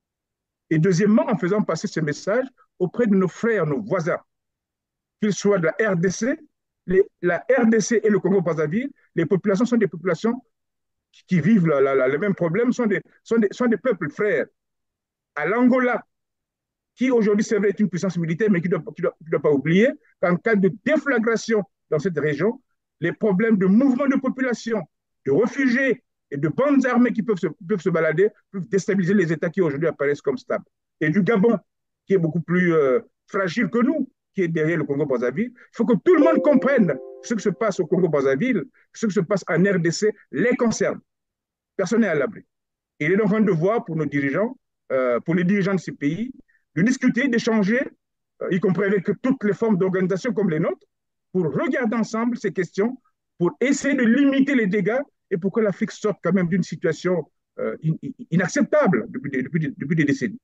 Speaker 1: et deuxièmement en faisant passer ce message auprès de nos frères, nos voisins, qu'ils soient de la RDC, la RDC et le Congo-Brazzaville, les populations sont des populations qui vivent les mêmes problèmes, sont des peuples frères. À l'Angola, qui aujourd'hui, c'est vrai, est une puissance militaire, mais qui ne doit pas oublier qu'en cas de déflagration dans cette région, les problèmes de mouvement de population, de réfugiés et de bandes armées qui peuvent se balader, peuvent déstabiliser les États qui aujourd'hui apparaissent comme stables. Et du Gabon, qui est beaucoup plus fragile que nous, qui est derrière le Congo-Brazzaville, il faut que tout le monde comprenne ce qui se passe au Congo-Brazzaville, ce qui se passe en RDC, les concerne. Personne n'est à l'abri. Il est donc un devoir pour nos dirigeants, pour les dirigeants de ces pays, de discuter, d'échanger, y compris avec toutes les formes d'organisation comme les nôtres, pour regarder ensemble ces questions, pour essayer de limiter les dégâts et pour que l'Afrique sorte quand même d'une situation inacceptable depuis des décennies.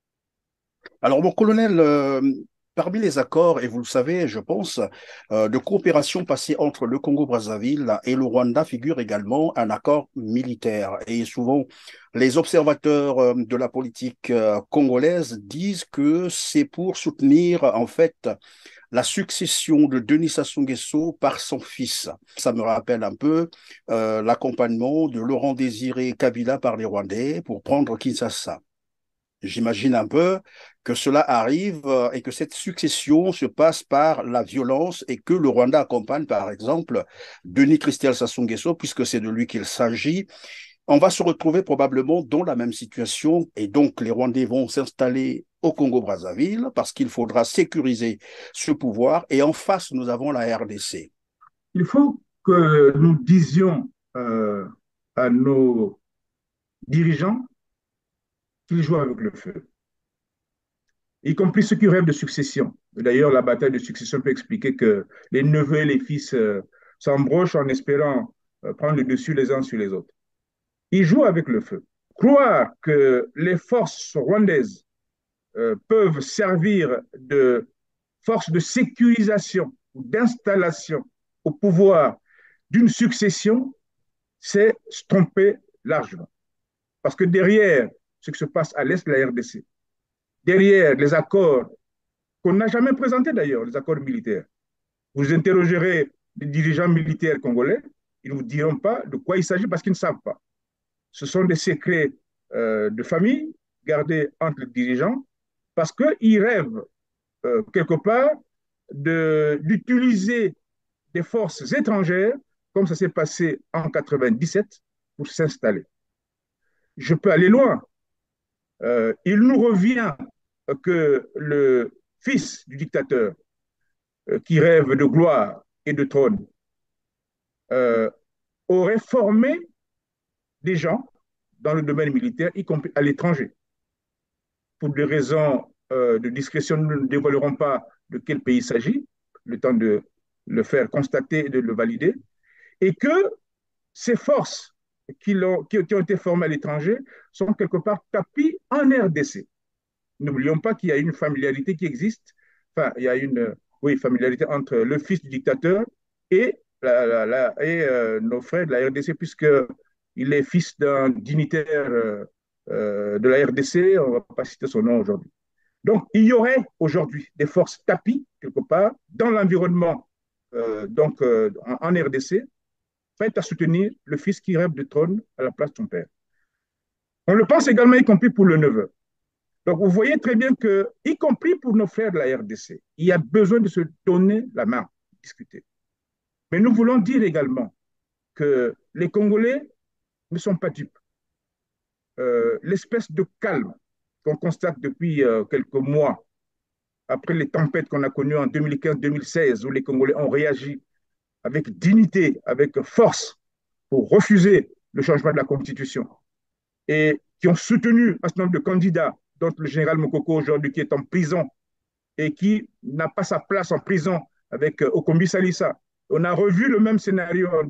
Speaker 2: Alors, mon colonel, parmi les accords, et vous le savez, je pense, de coopération passée entre le Congo-Brazzaville et le Rwanda figure également un accord militaire. Et souvent, les observateurs de la politique congolaise disent que c'est pour soutenir, en fait, la succession de Denis Sassou Nguesso par son fils. Ça me rappelle un peu l'accompagnement de Laurent Désiré Kabila par les Rwandais pour prendre Kinshasa. J'imagine un peu que cela arrive et que cette succession se passe par la violence et que le Rwanda accompagne, par exemple, Denis Christian Sassou Nguesso, puisque c'est de lui qu'il s'agit. On va se retrouver probablement dans la même situation et donc les Rwandais vont s'installer au Congo-Brazzaville parce qu'il faudra sécuriser ce pouvoir et en face, nous avons la RDC.
Speaker 1: Il faut que nous disions à nos dirigeants qu'ils jouent avec le feu, y compris ceux qui rêvent de succession. D'ailleurs, la bataille de succession peut expliquer que les neveux et les fils s'embrochent en espérant prendre le dessus les uns sur les autres. Ils jouent avec le feu. Croire que les forces rwandaises peuvent servir de force de sécurisation ou d'installation au pouvoir d'une succession, c'est se tromper largement. Parce que derrière ce qui se passe à l'est de la RDC, derrière les accords qu'on n'a jamais présentés d'ailleurs, les accords militaires, vous interrogerez les dirigeants militaires congolais, ils ne vous diront pas de quoi il s'agit parce qu'ils ne savent pas. Ce sont des secrets de famille gardés entre les dirigeants parce qu'ils rêvent quelque part d'utiliser des forces étrangères, comme ça s'est passé en 97, pour s'installer. Je peux aller loin. Il nous revient que le fils du dictateur qui rêve de gloire et de trône euh, aurait formé des gens dans le domaine militaire, y compris à l'étranger. Pour des raisons de discrétion, nous ne dévoilerons pas de quel pays il s'agit, le temps de le faire constater et de le valider, et que ces forces qui ont été formées à l'étranger sont quelque part tapies en RDC. N'oublions pas qu'il y a une familiarité qui existe, enfin, il y a une oui, familiarité entre le fils du dictateur et, nos frères de la RDC, puisqu'il est fils d'un dignitaire de la RDC, on ne va pas citer son nom aujourd'hui. Donc, il y aurait aujourd'hui des forces tapis, quelque part, dans l'environnement, en RDC, prêtes à soutenir le fils qui rêve de trône à la place de son père. On le pense également, y compris pour le neveu. Donc, vous voyez très bien que, y compris pour nos frères de la RDC, il y a besoin de se donner la main, discuter. Mais nous voulons dire également que les Congolais ne sont pas dupes. L'espèce de calme qu'on constate depuis quelques mois, après les tempêtes qu'on a connues en 2015-2016, où les Congolais ont réagi avec dignité, avec force, pour refuser le changement de la Constitution, et qui ont soutenu un certain nombre de candidats, dont le général Mokoko aujourd'hui qui est en prison et qui n'a pas sa place en prison avec Okombi Salissa. On a revu le même scénario en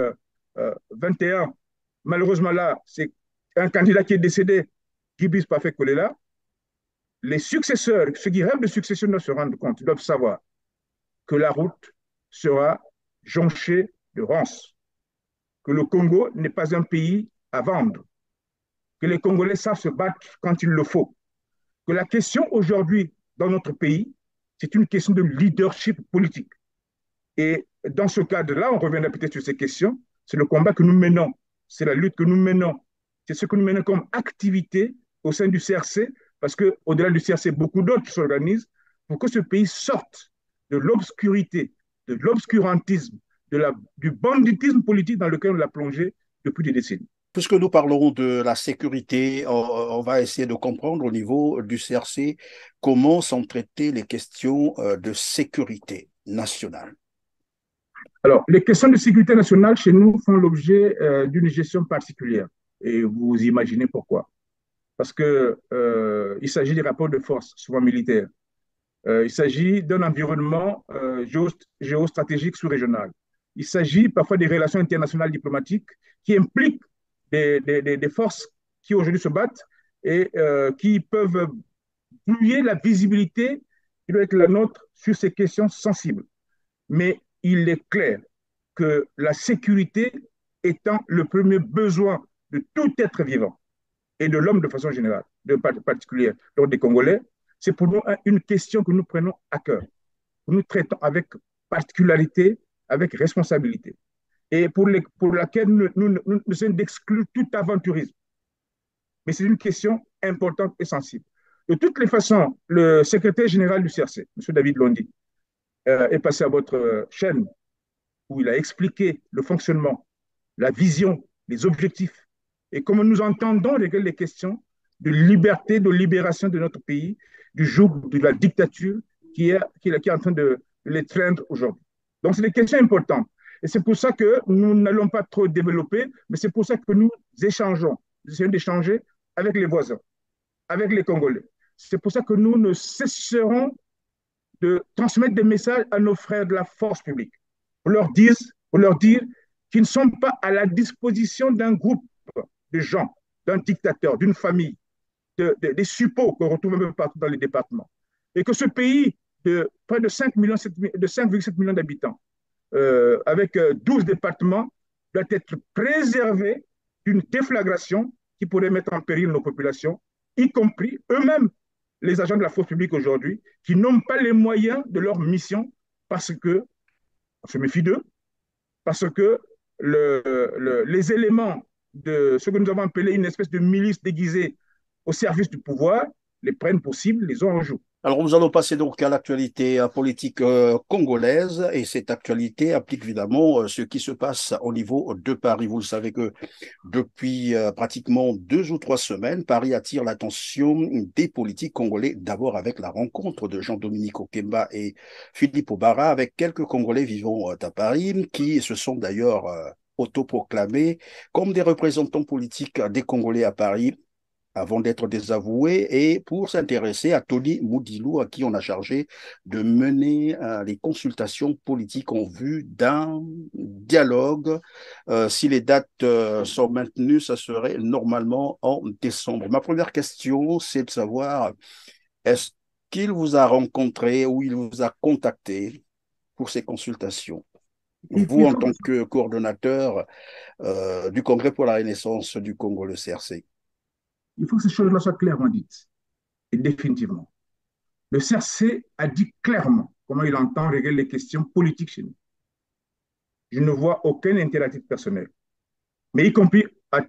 Speaker 1: 2021. Malheureusement là, c'est un candidat qui est décédé, Gibis Pafé Kolela. Les successeurs, ceux qui rêvent de succession doivent se rendre compte, doivent savoir que la route sera jonchée de ronces, que le Congo n'est pas un pays à vendre, que les Congolais savent se battre quand il le faut, que la question aujourd'hui dans notre pays, c'est une question de leadership politique. Et dans ce cadre-là, on reviendra peut-être sur ces questions, c'est le combat que nous menons, c'est la lutte que nous menons, c'est ce que nous menons comme activité au sein du CRC, parce qu'au-delà du CRC, beaucoup d'autres s'organisent pour que ce pays sorte de l'obscurité, de l'obscurantisme, du banditisme politique dans lequel on l'a plongé depuis des décennies.
Speaker 2: Puisque nous parlons de la sécurité, on va essayer de comprendre au niveau du CRC comment sont traitées les questions de sécurité nationale.
Speaker 1: Alors, les questions de sécurité nationale chez nous font l'objet d'une gestion particulière. Et vous imaginez pourquoi. Parce qu'il s'agit des rapports de force, souvent militaires. Il s'agit d'un environnement géostratégique sous-régional. Il s'agit parfois des relations internationales diplomatiques qui impliquent des forces qui aujourd'hui se battent et qui peuvent brouiller la visibilité qui doit être la nôtre sur ces questions sensibles. Mais il est clair que la sécurité étant le premier besoin de tout être vivant et de l'homme de façon générale, de particulière, donc des Congolais, c'est pour nous une question que nous prenons à cœur, que nous traitons avec particularité, avec responsabilité, et pour laquelle nous sommes d'exclure tout aventurisme. Mais c'est une question importante et sensible. De toutes les façons, le secrétaire général du CRC, M. David Londi, est passé à votre chaîne où il a expliqué le fonctionnement, la vision, les objectifs, et comment nous entendons régler les questions de liberté, de libération de notre pays, du joug de la dictature qui est en train de l'étreindre aujourd'hui. Donc, c'est des questions importantes. Et c'est pour ça que nous n'allons pas trop développer, mais c'est pour ça que nous échangeons, essayons d'échanger avec les voisins, avec les Congolais. C'est pour ça que nous ne cesserons de transmettre des messages à nos frères de la force publique pour leur dire qu'ils ne sont pas à la disposition d'un groupe de gens, d'un dictateur, d'une famille, des suppôts qu'on retrouve un peu partout dans les départements. Et que ce pays de près de 5,7 millions d'habitants, avec 12 départements, doit être préservé d'une déflagration qui pourrait mettre en péril nos populations, y compris eux-mêmes, les agents de la force publique aujourd'hui, qui n'ont pas les moyens de leur mission parce que, on se méfie d'eux, parce que les éléments de ce que nous avons appelé une espèce de milice déguisée au service du pouvoir les prennent pour cible, les ont en joue.
Speaker 2: Alors, nous allons passer donc à l'actualité politique congolaise et cette actualité applique évidemment ce qui se passe au niveau de Paris. Vous le savez que depuis pratiquement 2 ou 3 semaines, Paris attire l'attention des politiques congolais, d'abord avec la rencontre de Jean-Dominique Okemba et Philippe Obara avec quelques Congolais vivant à Paris qui se sont d'ailleurs autoproclamés comme des représentants politiques des Congolais à Paris avant d'être désavoué et pour s'intéresser à Tony Moudilou, à qui on a chargé de mener les consultations politiques en vue d'un dialogue. Si les dates sont maintenues, ça serait normalement en décembre. Ma première question, c'est de savoir, est-ce qu'il vous a rencontré ou il vous a contacté pour ces consultations? Vous,
Speaker 1: Il
Speaker 2: en
Speaker 1: faut que,
Speaker 2: tant que coordonnateur du Congrès pour la Renaissance du Congo, le CRC.
Speaker 1: il faut que ces choses-là soient clairement dites, et définitivement. Le CRC a dit clairement comment il entend régler les questions politiques chez nous. Je ne vois aucun intérêt à titre personnel, mais y compris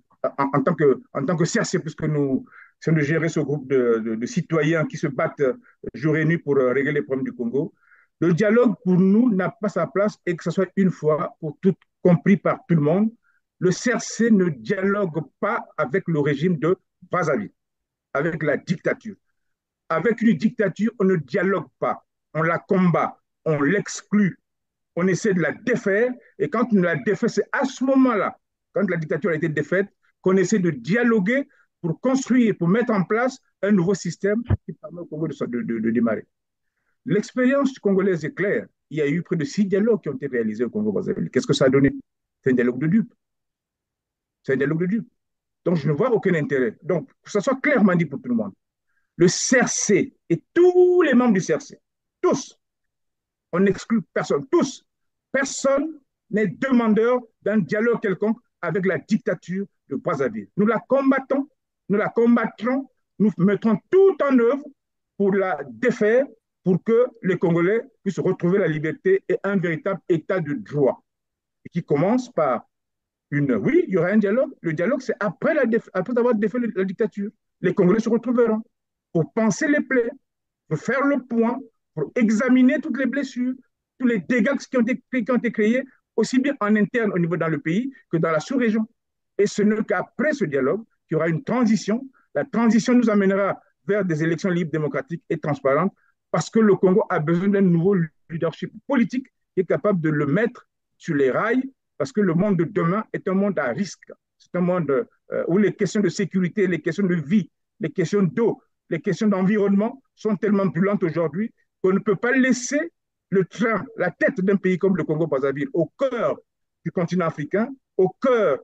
Speaker 1: en tant que CRC, puisque nous sommes de gérer ce groupe de citoyens qui se battent jour et nuit pour régler les problèmes du Congo. Le dialogue, pour nous, n'a pas sa place et que ce soit une fois pour toutes compris par tout le monde. Le CRC ne dialogue pas avec le régime de Brazzaville, avec la dictature. Avec une dictature, on ne dialogue pas, on la combat, on l'exclut, on essaie de la défaire. Et quand on la défait, c'est à ce moment-là, quand la dictature a été défaite, qu'on essaie de dialoguer pour construire, pour mettre en place un nouveau système qui permet au Congo de démarrer. L'expérience congolaise est claire. Il y a eu près de 6 dialogues qui ont été réalisés au Congo-Brazzaville. Qu'est-ce que ça a donné? C'est un dialogue de dupes. C'est un dialogue de dupes. Donc, je ne vois aucun intérêt. Donc, que ça soit clairement dit pour tout le monde. Le CRC et tous les membres du CRC, tous, on n'exclut personne, tous, personne n'est demandeur d'un dialogue quelconque avec la dictature de Brazzaville. Nous la combattons, nous la combattrons, nous mettrons tout en œuvre pour la défaire, pour que les Congolais puissent retrouver la liberté et un véritable état de droit. Et qui commence par oui, il y aura un dialogue. Le dialogue, c'est après avoir défait la dictature. Les Congolais se retrouveront pour penser les plaies, pour faire le point, pour examiner toutes les blessures, tous les dégâts qui ont été créés, aussi bien en interne au niveau dans le pays que dans la sous-région. Et ce n'est qu'après ce dialogue qu'il y aura une transition. La transition nous amènera vers des élections libres, démocratiques et transparentes parce que le Congo a besoin d'un nouveau leadership politique qui est capable de le mettre sur les rails parce que le monde de demain est un monde à risque. C'est un monde où les questions de sécurité, les questions de vie, les questions d'eau, les questions d'environnement sont tellement brûlantes aujourd'hui qu'on ne peut pas laisser le train, la tête d'un pays comme le Congo-Brazzaville au cœur du continent africain, au cœur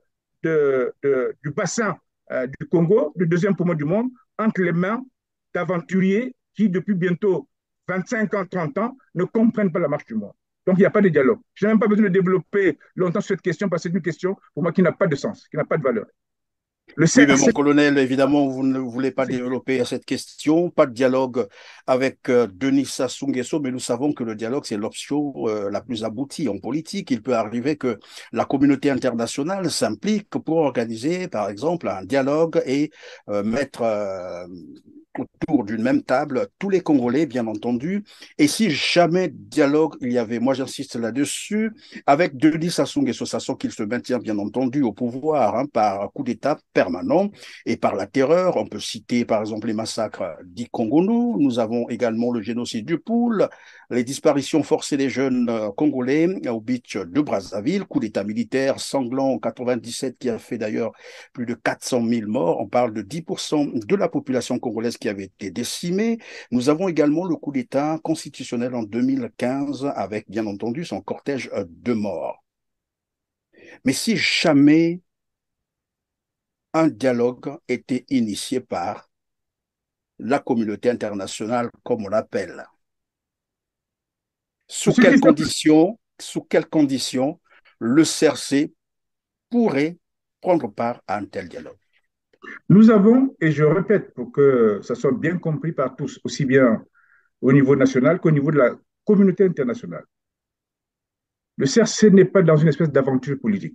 Speaker 1: du bassin du Congo, du deuxième poumon du monde, entre les mains d'aventuriers qui, depuis bientôt 25 ans, 30 ans, ne comprennent pas la marche du monde. Donc, il n'y a pas de dialogue. Je n'ai même pas besoin de développer longtemps cette question parce que c'est une question, pour moi, qui n'a pas de sens, qui n'a pas de valeur.
Speaker 2: Le oui, mais mon colonel, évidemment, vous ne voulez pas développer cette question, pas de dialogue avec Denis Sassou Nguesso, mais nous savons que le dialogue, c'est l'option la plus aboutie en politique. Il peut arriver que la communauté internationale s'implique pour organiser, par exemple, un dialogue et mettre autour d'une même table, tous les Congolais, bien entendu. Et si jamais dialogue il y avait, moi j'insiste là-dessus, avec Denis Sassou Nguesso, sachant qu'il se maintient bien entendu au pouvoir hein, par coup d'État permanent et par la terreur. On peut citer par exemple les massacres d'Ikongonu. Nous avons également le génocide du Poul, les disparitions forcées des jeunes Congolais au beach de Brazzaville, coup d'État militaire sanglant en 97 qui a fait d'ailleurs plus de 400 000 morts. On parle de 10% de la population congolaise qui avait été décimée. Nous avons également le coup d'État constitutionnel en 2015 avec, bien entendu, son cortège de morts. Mais si jamais un dialogue était initié par la communauté internationale, comme on l'appelle,
Speaker 1: Monsieur Christophe,
Speaker 2: sous quelles conditions le CRC pourrait prendre part à un tel dialogue?
Speaker 1: nous avons, et je répète pour que ça soit bien compris par tous, aussi bien au niveau national qu'au niveau de la communauté internationale, le CRC n'est pas dans une espèce d'aventure politique.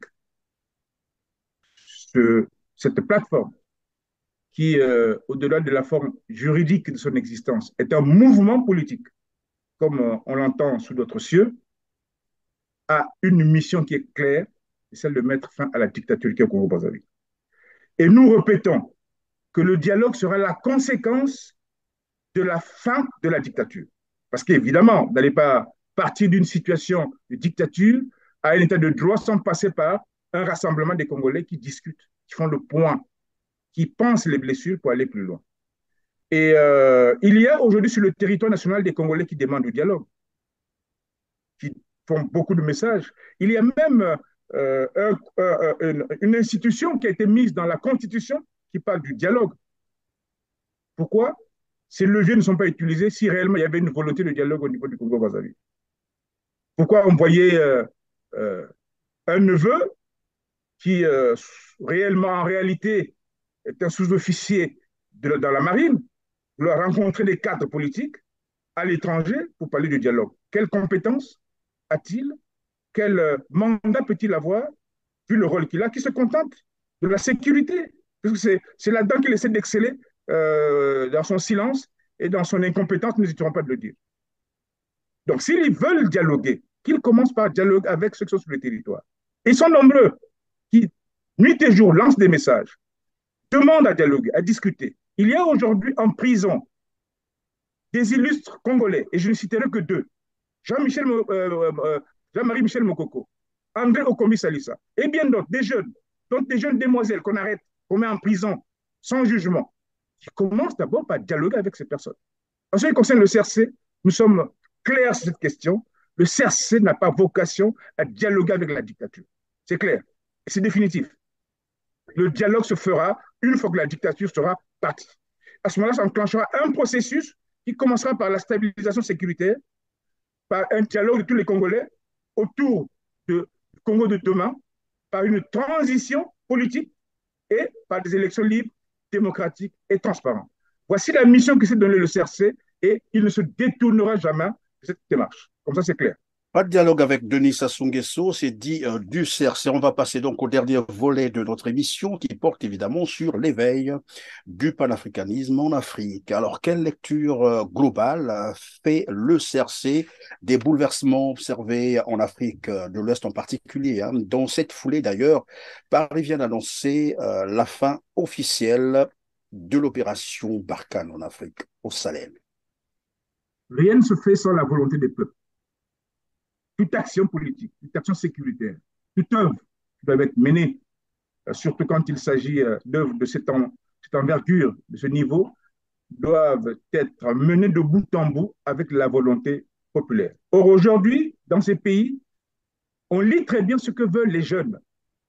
Speaker 1: Cette plateforme qui, au-delà de la forme juridique de son existence, est un mouvement politique, comme on l'entend sous d'autres cieux, a une mission qui est claire, c'est celle de mettre fin à la dictature qui est au Congo-Brazzaville. Et nous répétons que le dialogue sera la conséquence de la fin de la dictature. Parce qu'évidemment, vous n'allez pas partir d'une situation de dictature à un état de droit sans passer par un rassemblement des Congolais qui discutent, qui font le point, qui pensent les blessures pour aller plus loin. Et il y a aujourd'hui sur le territoire national des Congolais qui demandent le dialogue, qui font beaucoup de messages. Il y a même une institution qui a été mise dans la Constitution qui parle du dialogue. Pourquoi ces leviers ne sont pas utilisés si réellement il y avait une volonté de dialogue au niveau du Congo-Brazzaville? Pourquoi envoyer euh, un neveu qui réellement, en réalité, est un sous-officier dans la marine, doit rencontrer des cadres politiques à l'étranger pour parler de dialogue? Quelles compétences a-t-il? Quel mandat peut-il avoir, vu le rôle qu'il a, qui se contente de la sécurité? Parce que c'est là-dedans qu'il essaie d'exceller dans son silence et dans son incompétence, nous n'hésiterons pas de le dire. Donc, s'ils veulent dialoguer, qu'ils commencent par dialoguer avec ceux qui sont sur le territoire. Et ils sont nombreux qui, nuit et jour, lancent des messages, demandent à dialoguer, à discuter. Il y a aujourd'hui en prison des illustres Congolais, et je ne citerai que deux, Jean-Michel, Jean-Marie Michel Mokoko, André Okomi Salissa, et bien d'autres, des jeunes demoiselles qu'on arrête, qu'on met en prison sans jugement, qui commencent d'abord par dialoguer avec ces personnes. En ce qui concerne le CRC, nous sommes clairs sur cette question. Le CRC n'a pas vocation à dialoguer avec la dictature. C'est clair. Et c'est définitif. Le dialogue se fera une fois que la dictature sera partie. À ce moment-là, ça enclenchera un processus qui commencera par la stabilisation sécuritaire, par un dialogue de tous les Congolais autour du Congo de demain, par une transition politique et par des élections libres, démocratiques et transparentes. Voici la mission que s'est donnée le CRC et il ne se détournera jamais de cette démarche. Comme ça, c'est clair.
Speaker 2: Pas de dialogue avec Denis Sassou Nguesso, c'est dit du CRC. On va passer donc au dernier volet de notre émission qui porte évidemment sur l'éveil du panafricanisme en Afrique. Alors, quelle lecture globale fait le CRC des bouleversements observés en Afrique de l'Ouest en particulier hein, Dans cette foulée d'ailleurs, Paris vient d'annoncer la fin officielle de l'opération Barkhane en Afrique, au Sahel.
Speaker 1: Rien ne se fait sans la volonté des peuples. Toute action politique, toute action sécuritaire, toute œuvre qui doit être menée, surtout quand il s'agit d'œuvres de cette envergure, de ce niveau, doivent être menées de bout en bout avec la volonté populaire. Or, aujourd'hui, dans ces pays, on lit très bien ce que veulent les jeunes.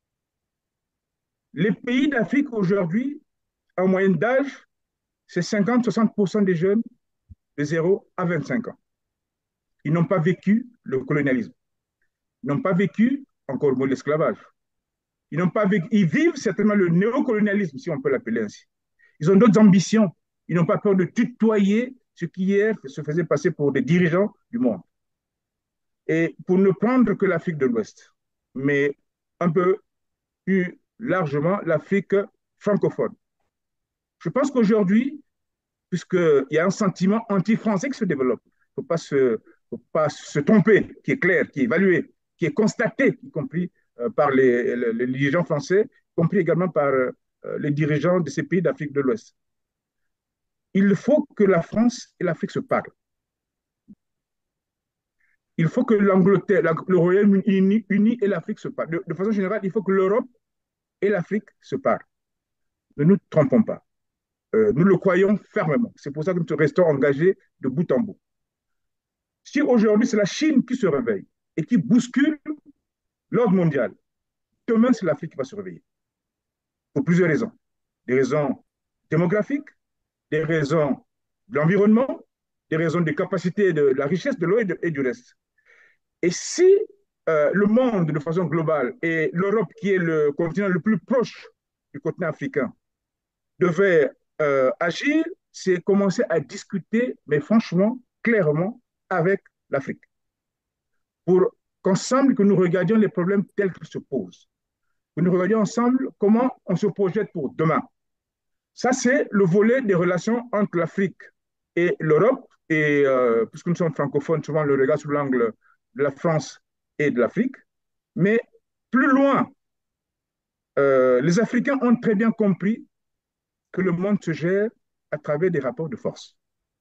Speaker 1: Les pays d'Afrique aujourd'hui, en moyenne d'âge, c'est 50-60% des jeunes de 0 à 25 ans. Ils n'ont pas vécu le colonialisme. Ils n'ont pas vécu, encore le mot, l'esclavage. Ils vivent certainement le néocolonialisme, si on peut l'appeler ainsi. Ils ont d'autres ambitions. Ils n'ont pas peur de tutoyer ce qui hier se faisait passer pour des dirigeants du monde. Et pour ne prendre que l'Afrique de l'Ouest, mais un peu plus largement l'Afrique francophone. Je pense qu'aujourd'hui, puisqu'il y a un sentiment anti-français qui se développe. Il ne faut pas se tromper, qui est clair, qui est évalué, qui est constaté, y compris par les dirigeants français, y compris également par les dirigeants de ces pays d'Afrique de l'Ouest. Il faut que la France et l'Afrique se parlent. Il faut que l'Angleterre, le Royaume-Uni et l'Afrique se parlent. De façon générale, il faut que l'Europe et l'Afrique se parlent. Ne nous trompons pas. Nous le croyons fermement. C'est pour ça que nous restons engagés de bout en bout. Si aujourd'hui c'est la Chine qui se réveille et qui bouscule l'ordre mondial, demain c'est l'Afrique qui va se réveiller. Pour plusieurs raisons. Des raisons démographiques, des raisons de l'environnement, des raisons de capacité de la richesse de l'eau et du reste. Et si le monde de façon globale et l'Europe qui est le continent le plus proche du continent africain devait agir, c'est commencer à discuter, mais franchement, clairement, avec l'Afrique. Pour qu'ensemble, que nous regardions les problèmes tels qu'ils se posent. Que nous regardions ensemble comment on se projette pour demain. Ça, c'est le volet des relations entre l'Afrique et l'Europe. Et puisque nous sommes francophones, souvent le regard sous l'angle de la France et de l'Afrique. Mais plus loin, les Africains ont très bien compris que le monde se gère à travers des rapports de force.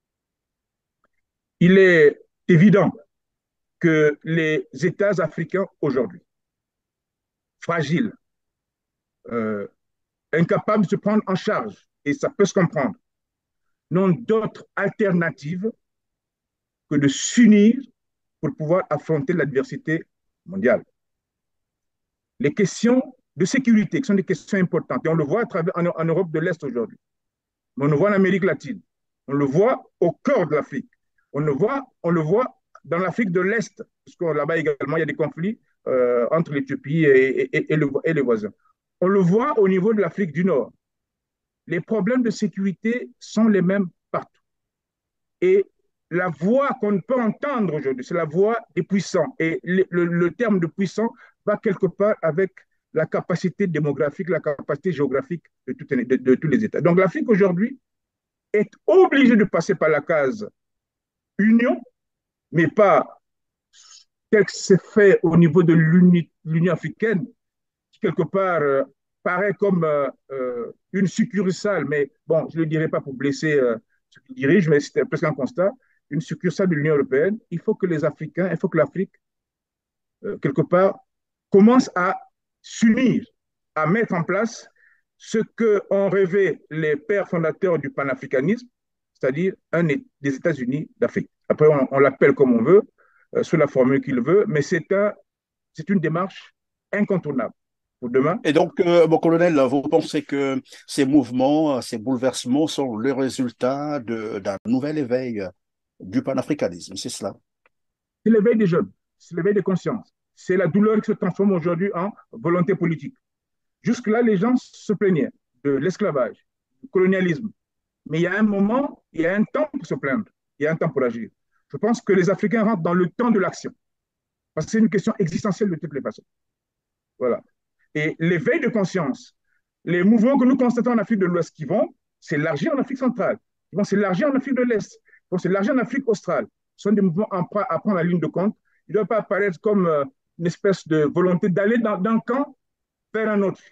Speaker 1: Il est évident que les États africains aujourd'hui, fragiles, euh, incapables de se prendre en charge, et ça peut se comprendre, n'ont d'autre alternative que de s'unir pour pouvoir affronter l'adversité mondiale. Les questions de sécurité, qui sont des questions importantes, et on le voit en Europe de l'Est aujourd'hui, mais on le voit en Amérique latine, on le voit au cœur de l'Afrique, on le voit dans l'Afrique de l'Est, parce que là-bas également, il y a des conflits entre l'Éthiopie et les voisins. On le voit au niveau de l'Afrique du Nord. Les problèmes de sécurité sont les mêmes partout. Et la voix qu'on peut entendre aujourd'hui, c'est la voix des puissants. Et le terme de puissant va quelque part avec la capacité démographique, la capacité géographique de tous les États. Donc l'Afrique aujourd'hui est obligée de passer par la case union, mais pas tel que c'est fait au niveau de l'Union africaine, qui quelque part paraît comme une succursale, mais bon, je ne le dirai pas pour blesser ceux qui dirigent, mais c'était presque un constat, une succursale de l'Union européenne. Il faut que les Africains, il faut que l'Afrique, quelque part, commence à s'unir, à mettre en place ce qu'ont rêvé les pères fondateurs du panafricanisme, c'est-à-dire des États-Unis d'Afrique. Après, on l'appelle comme on veut, sous la formule qu'il veut, mais c'est une démarche incontournable pour demain.
Speaker 2: Et donc, mon colonel, vous pensez que ces mouvements, ces bouleversements sont le résultat d'un nouvel éveil du panafricanisme, c'est cela?
Speaker 1: C'est l'éveil des jeunes, c'est l'éveil des consciences. C'est la douleur qui se transforme aujourd'hui en volonté politique. Jusque-là, les gens se plaignaient de l'esclavage, du colonialisme. Mais il y a un moment, il y a un temps pour se plaindre, il y a un temps pour agir. Je pense que les Africains rentrent dans le temps de l'action, parce que c'est une question existentielle de toutes les façons. Voilà. Et l'éveil de conscience, les mouvements que nous constatons en Afrique de l'Ouest qui vont s'élargir en Afrique centrale, qui vont s'élargir en Afrique de l'Est, qui vont s'élargir en Afrique australe, ce sont des mouvements à prendre la ligne de compte. Ils ne doivent pas apparaître comme une espèce de volonté d'aller d'un camp vers un autre.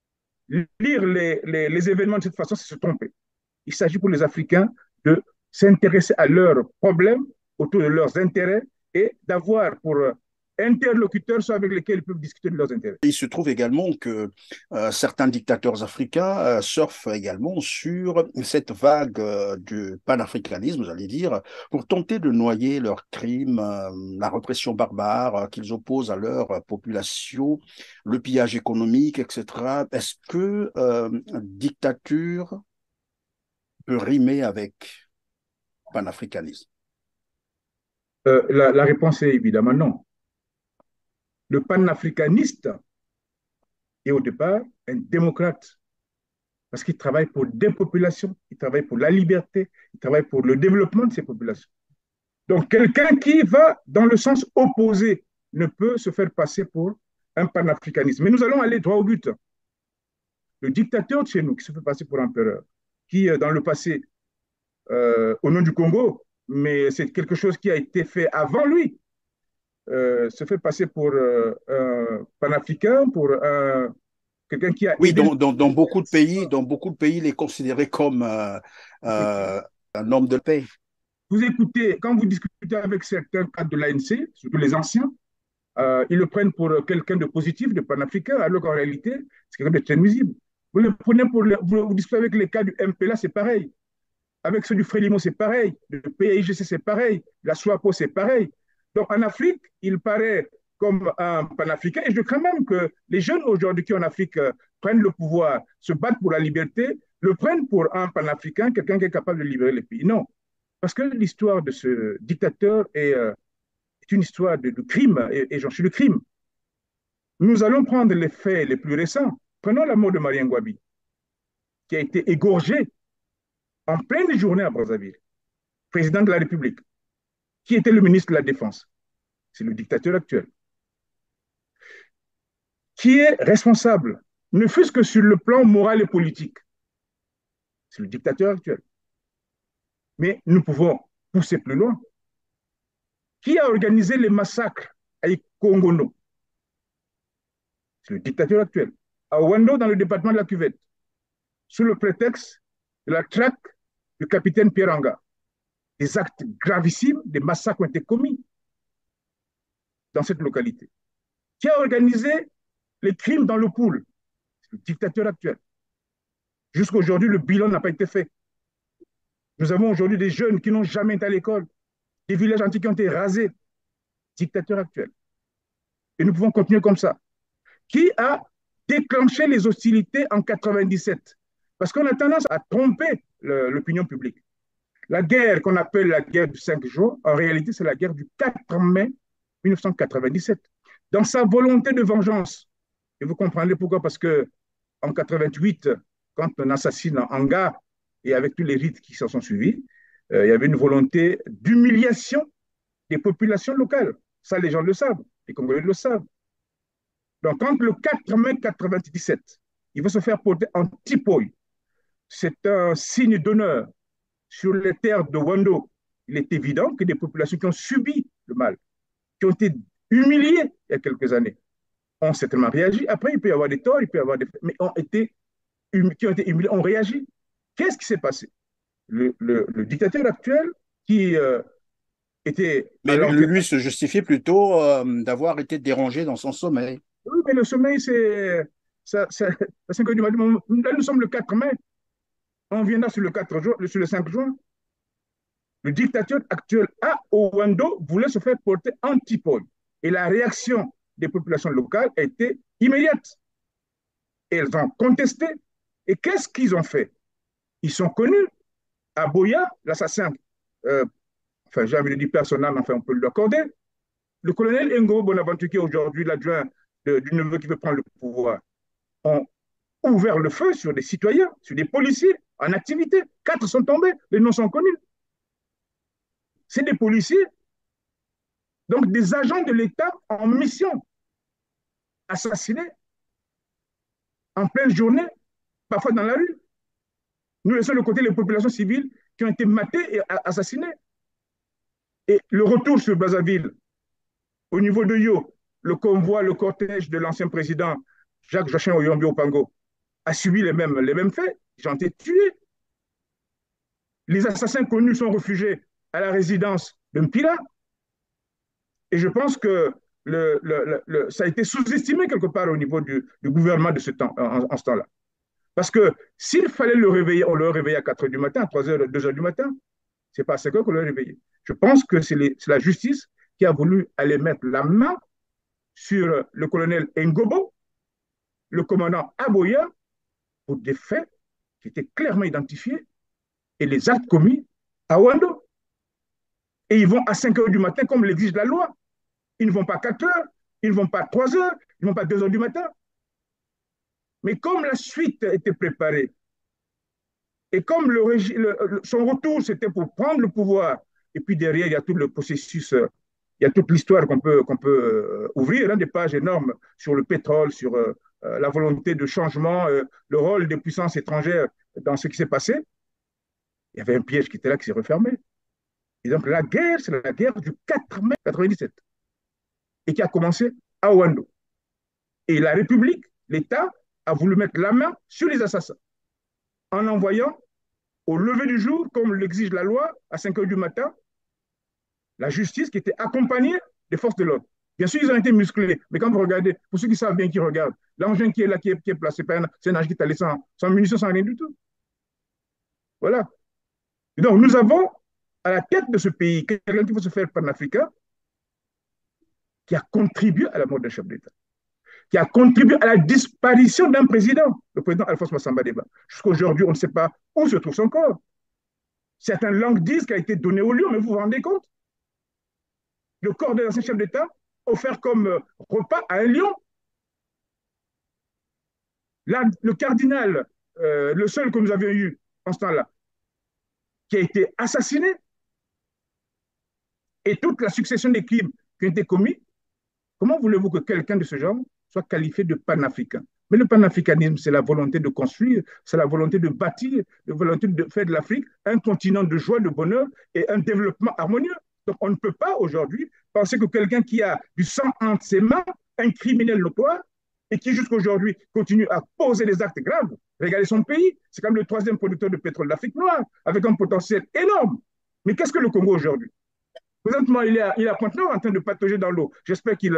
Speaker 1: Lire les événements de cette façon, c'est se tromper. Il s'agit pour les Africains de s'intéresser à leurs problèmes, autour de leurs intérêts, et d'avoir pour interlocuteurs ceux avec lesquels ils peuvent discuter de leurs intérêts.
Speaker 2: Il se trouve également que certains dictateurs africains surfent également sur cette vague du panafricanisme, j'allais dire, pour tenter de noyer leurs crimes, la répression barbare qu'ils opposent à leur population, le pillage économique, etc. Est-ce que dictature peut rimer avec panafricanisme?
Speaker 1: La réponse est évidemment non. Le panafricaniste est au départ un démocrate parce qu'il travaille pour des populations, il travaille pour la liberté, il travaille pour le développement de ces populations. Donc, quelqu'un qui va dans le sens opposé ne peut se faire passer pour un panafricaniste. Mais nous allons aller droit au but. Le dictateur de chez nous, qui se fait passer pour empereur, qui, dans le passé, au nom du Congo, mais c'est quelque chose qui a été fait avant lui. Se fait passer pour un panafricain, pour quelqu'un qui a
Speaker 2: Oui,
Speaker 1: aidé.
Speaker 2: dans beaucoup de pays, il est considéré comme
Speaker 1: Effectivement.
Speaker 2: un homme de paix.
Speaker 1: Vous écoutez, quand vous discutez avec certains cadres de l'ANC, surtout les anciens, ils le prennent pour quelqu'un de positif, de panafricain, alors qu'en réalité, c'est quelqu'un de très nuisible. Vous le prenez pour vous discutez avec les cas du MPLA, c'est pareil. Avec ceux du Frélimo, c'est pareil. Le PAIGC, c'est pareil. La SWAPO, c'est pareil. Donc en Afrique, il paraît comme un panafricain. Et je crains même que les jeunes aujourd'hui qui en Afrique prennent le pouvoir, se battent pour la liberté, le prennent pour un panafricain, quelqu'un qui est capable de libérer les pays. Non. Parce que l'histoire de ce dictateur est une histoire de crime, et j'en suis le crime. Nous allons prendre les faits les plus récents. Prenons la mort de Marien Ngouabi, qui a été égorgé en pleine journée à Brazzaville, président de la République. Qui était le ministre de la Défense? C'est le dictateur actuel. Qui est responsable, ne fût-ce que sur le plan moral et politique? C'est le dictateur actuel. Mais nous pouvons pousser plus loin. Qui a organisé les massacres à Ikongono? C'est le dictateur actuel. À Wando, dans le département de la Cuvette, sous le prétexte de la traque du capitaine Pieranga. Des actes gravissimes, des massacres ont été commis dans cette localité. Qui a organisé les crimes dans le pool? C'est le dictateur actuel. Jusqu'à aujourd'hui, le bilan n'a pas été fait. Nous avons aujourd'hui des jeunes qui n'ont jamais été à l'école, des villages antiques qui ont été rasés. Dictateur actuel. Et nous pouvons continuer comme ça. Qui a déclenché les hostilités en 97? Parce qu'on a tendance à tromper l'opinion publique. La guerre qu'on appelle la guerre du 5 jours, en réalité, c'est la guerre du 4 mai 1997. Dans sa volonté de vengeance. Et vous comprendrez pourquoi, parce que en 88, quand on assassine en gare, et avec tous les rites qui s'en sont suivis, il y avait une volonté d'humiliation des populations locales. Ça, les gens le savent, les Congolais le savent. Donc, quand le 4 mai 97, il va se faire porter en tipoy, c'est un signe d'honneur sur les terres de Wando. Il est évident que des populations qui ont subi le mal, qui ont été humiliées il y a quelques années, ont certainement réagi. Après, il peut y avoir des torts, il peut y avoir des faits, mais qui ont été humiliés, ont réagi. Qu'est-ce qui s'est passé? Le dictateur actuel qui était à
Speaker 2: Mais
Speaker 1: l'entrée.
Speaker 2: lui se justifie plutôt d'avoir été dérangé dans son sommeil.
Speaker 1: Oui, mais le sommeil, c'est à 5 heures du matin. Là, nous sommes le 4 mai. On viendra sur le 4 juin, sur le 5 juin. Le dictateur actuel à Owando voulait se faire porter anti-Paul. Et la réaction des populations locales a été immédiate. Et elles ont contesté. Et qu'est-ce qu'ils ont fait? Ils sont connus. À Boya, l'assassin, euh, enfin, j'ai envie de dire personnel, enfin, on peut l'accorder. Le colonel Ngo Bonaventure, qui est aujourd'hui l'adjoint du neveu qui veut prendre le pouvoir, ont ouvert le feu sur des citoyens, sur des policiers en activité. 4 sont tombés, les noms sont connus. C'est des policiers, donc des agents de l'État en mission, assassinés en pleine journée, parfois dans la rue. Nous laissons de côté les populations civiles qui ont été matées et assassinées. Et le retour sur Brazzaville, au niveau de Yo, le convoi, le cortège de l'ancien président Jacques Joachim Oyombi Opango a subi les mêmes faits. Ils ont été tués. Les assassins connus sont réfugiés à la résidence de Mpila. Et je pense que ça a été sous-estimé quelque part au niveau du gouvernement de ce temps, en ce temps-là. Parce que s'il fallait le réveiller, on le réveillait à 4 heures du matin, à 3 heures, 2 heures du matin. C'est pas à 5 heures qu'on le réveillait. Je pense que c'est la justice qui a voulu aller mettre la main sur le colonel Ngobo, le commandant Aboya, pour des faits qui étaient clairement identifiés et les actes commis à Wando. Et ils vont à 5 heures du matin comme l'exige la loi. Ils ne vont pas 4 heures, ils ne vont pas 3 heures, ils ne vont pas 2 heures du matin. Mais comme la suite était préparée, et comme son retour, c'était pour prendre le pouvoir, et puis derrière, il y a tout le processus, il y a toute l'histoire qu'on peut ouvrir, hein, des pages énormes sur le pétrole, sur la volonté de changement, le rôle des puissances étrangères dans ce qui s'est passé. Il y avait un piège qui était là, qui s'est refermé. Et donc, la guerre, c'est la guerre du 4 mai 97 et qui a commencé à Ouando. Et la République, l'État, a voulu mettre la main sur les assassins en envoyant au lever du jour, comme l'exige la loi, à 5 heures du matin, la justice qui était accompagnée des forces de l'ordre. Bien sûr, ils ont été musclés, mais quand vous regardez, pour ceux qui savent bien, qui regardent, l'engin qui est là, qui est placé, c'est un engin qui est allé sans munitions, sans rien du tout. Voilà. Et donc, nous avons à la tête de ce pays quelqu'un qui veut se faire panafricain, qui a contribué à la mort d'un chef d'État, qui a contribué à la disparition d'un président, le président Alphonse Massamba Deba. Jusqu'à aujourd'hui, on ne sait pas où se trouve son corps. Certaines langues disent qu'il a été donné au lion, mais vous vous rendez compte? Le corps de l'ancien chef d'État offert comme repas à un lion. Là, le cardinal, le seul que nous avions eu en ce temps-là, qui a été assassiné, et toute la succession des crimes qui ont été commis, comment voulez-vous que quelqu'un de ce genre soit qualifié de panafricain? Mais le panafricanisme, c'est la volonté de construire, c'est la volonté de bâtir, la volonté de faire de l'Afrique un continent de joie, de bonheur et un développement harmonieux. Donc on ne peut pas aujourd'hui penser que quelqu'un qui a du sang entre ses mains, un criminel notoire, et qui jusqu'à aujourd'hui continue à poser des actes graves, regarder son pays, c'est comme le troisième producteur de pétrole d'Afrique noire, avec un potentiel énorme. Mais qu'est-ce que le Congo aujourd'hui? Présentement, il est à Pointe-Noire en train de patauger dans l'eau. J'espère qu'il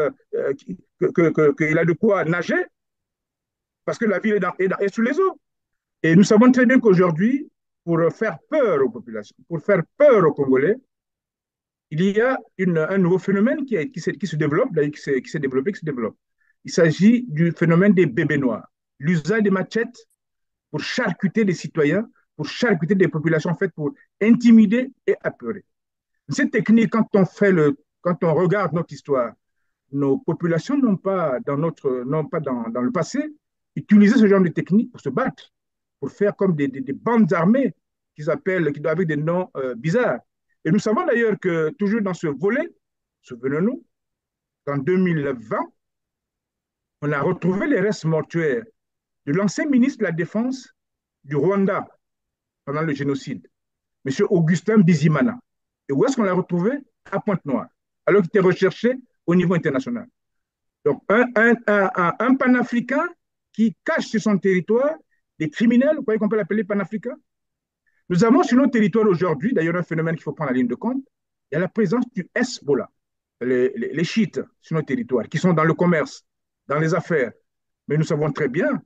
Speaker 1: a de quoi nager parce que la ville est sous les eaux. Et nous savons très bien qu'aujourd'hui, pour faire peur aux populations, pour faire peur aux Congolais, il y a un nouveau phénomène qui se développe, qui s'est développé, qui se développe. Il s'agit du phénomène des bébés noirs. L'usage des machettes pour charcuter des citoyens, pour charcuter des populations faites pour intimider et apeurer. Cette technique, quand on regarde notre histoire, nos populations n'ont pas dans le passé utilisé ce genre de technique pour se battre, pour faire comme des bandes armées qui doivent avoir des noms bizarres. Et nous savons d'ailleurs que toujours dans ce volet, souvenez-nous, en 2020, on a retrouvé les restes mortuaires de l'ancien ministre de la Défense du Rwanda pendant le génocide, M. Augustin Bizimana. Et où est-ce qu'on l'a retrouvé? À Pointe-Noire, alors qu'il était recherché au niveau international. Donc, un panafricain qui cache sur son territoire des criminels, vous croyez qu'on peut l'appeler panafricain? Nous avons sur nos territoires aujourd'hui, d'ailleurs, un phénomène qu'il faut prendre en ligne de compte, il y a la présence du Hezbollah, les chiites sur nos territoires, qui sont dans le commerce, dans les affaires. Mais nous savons très bien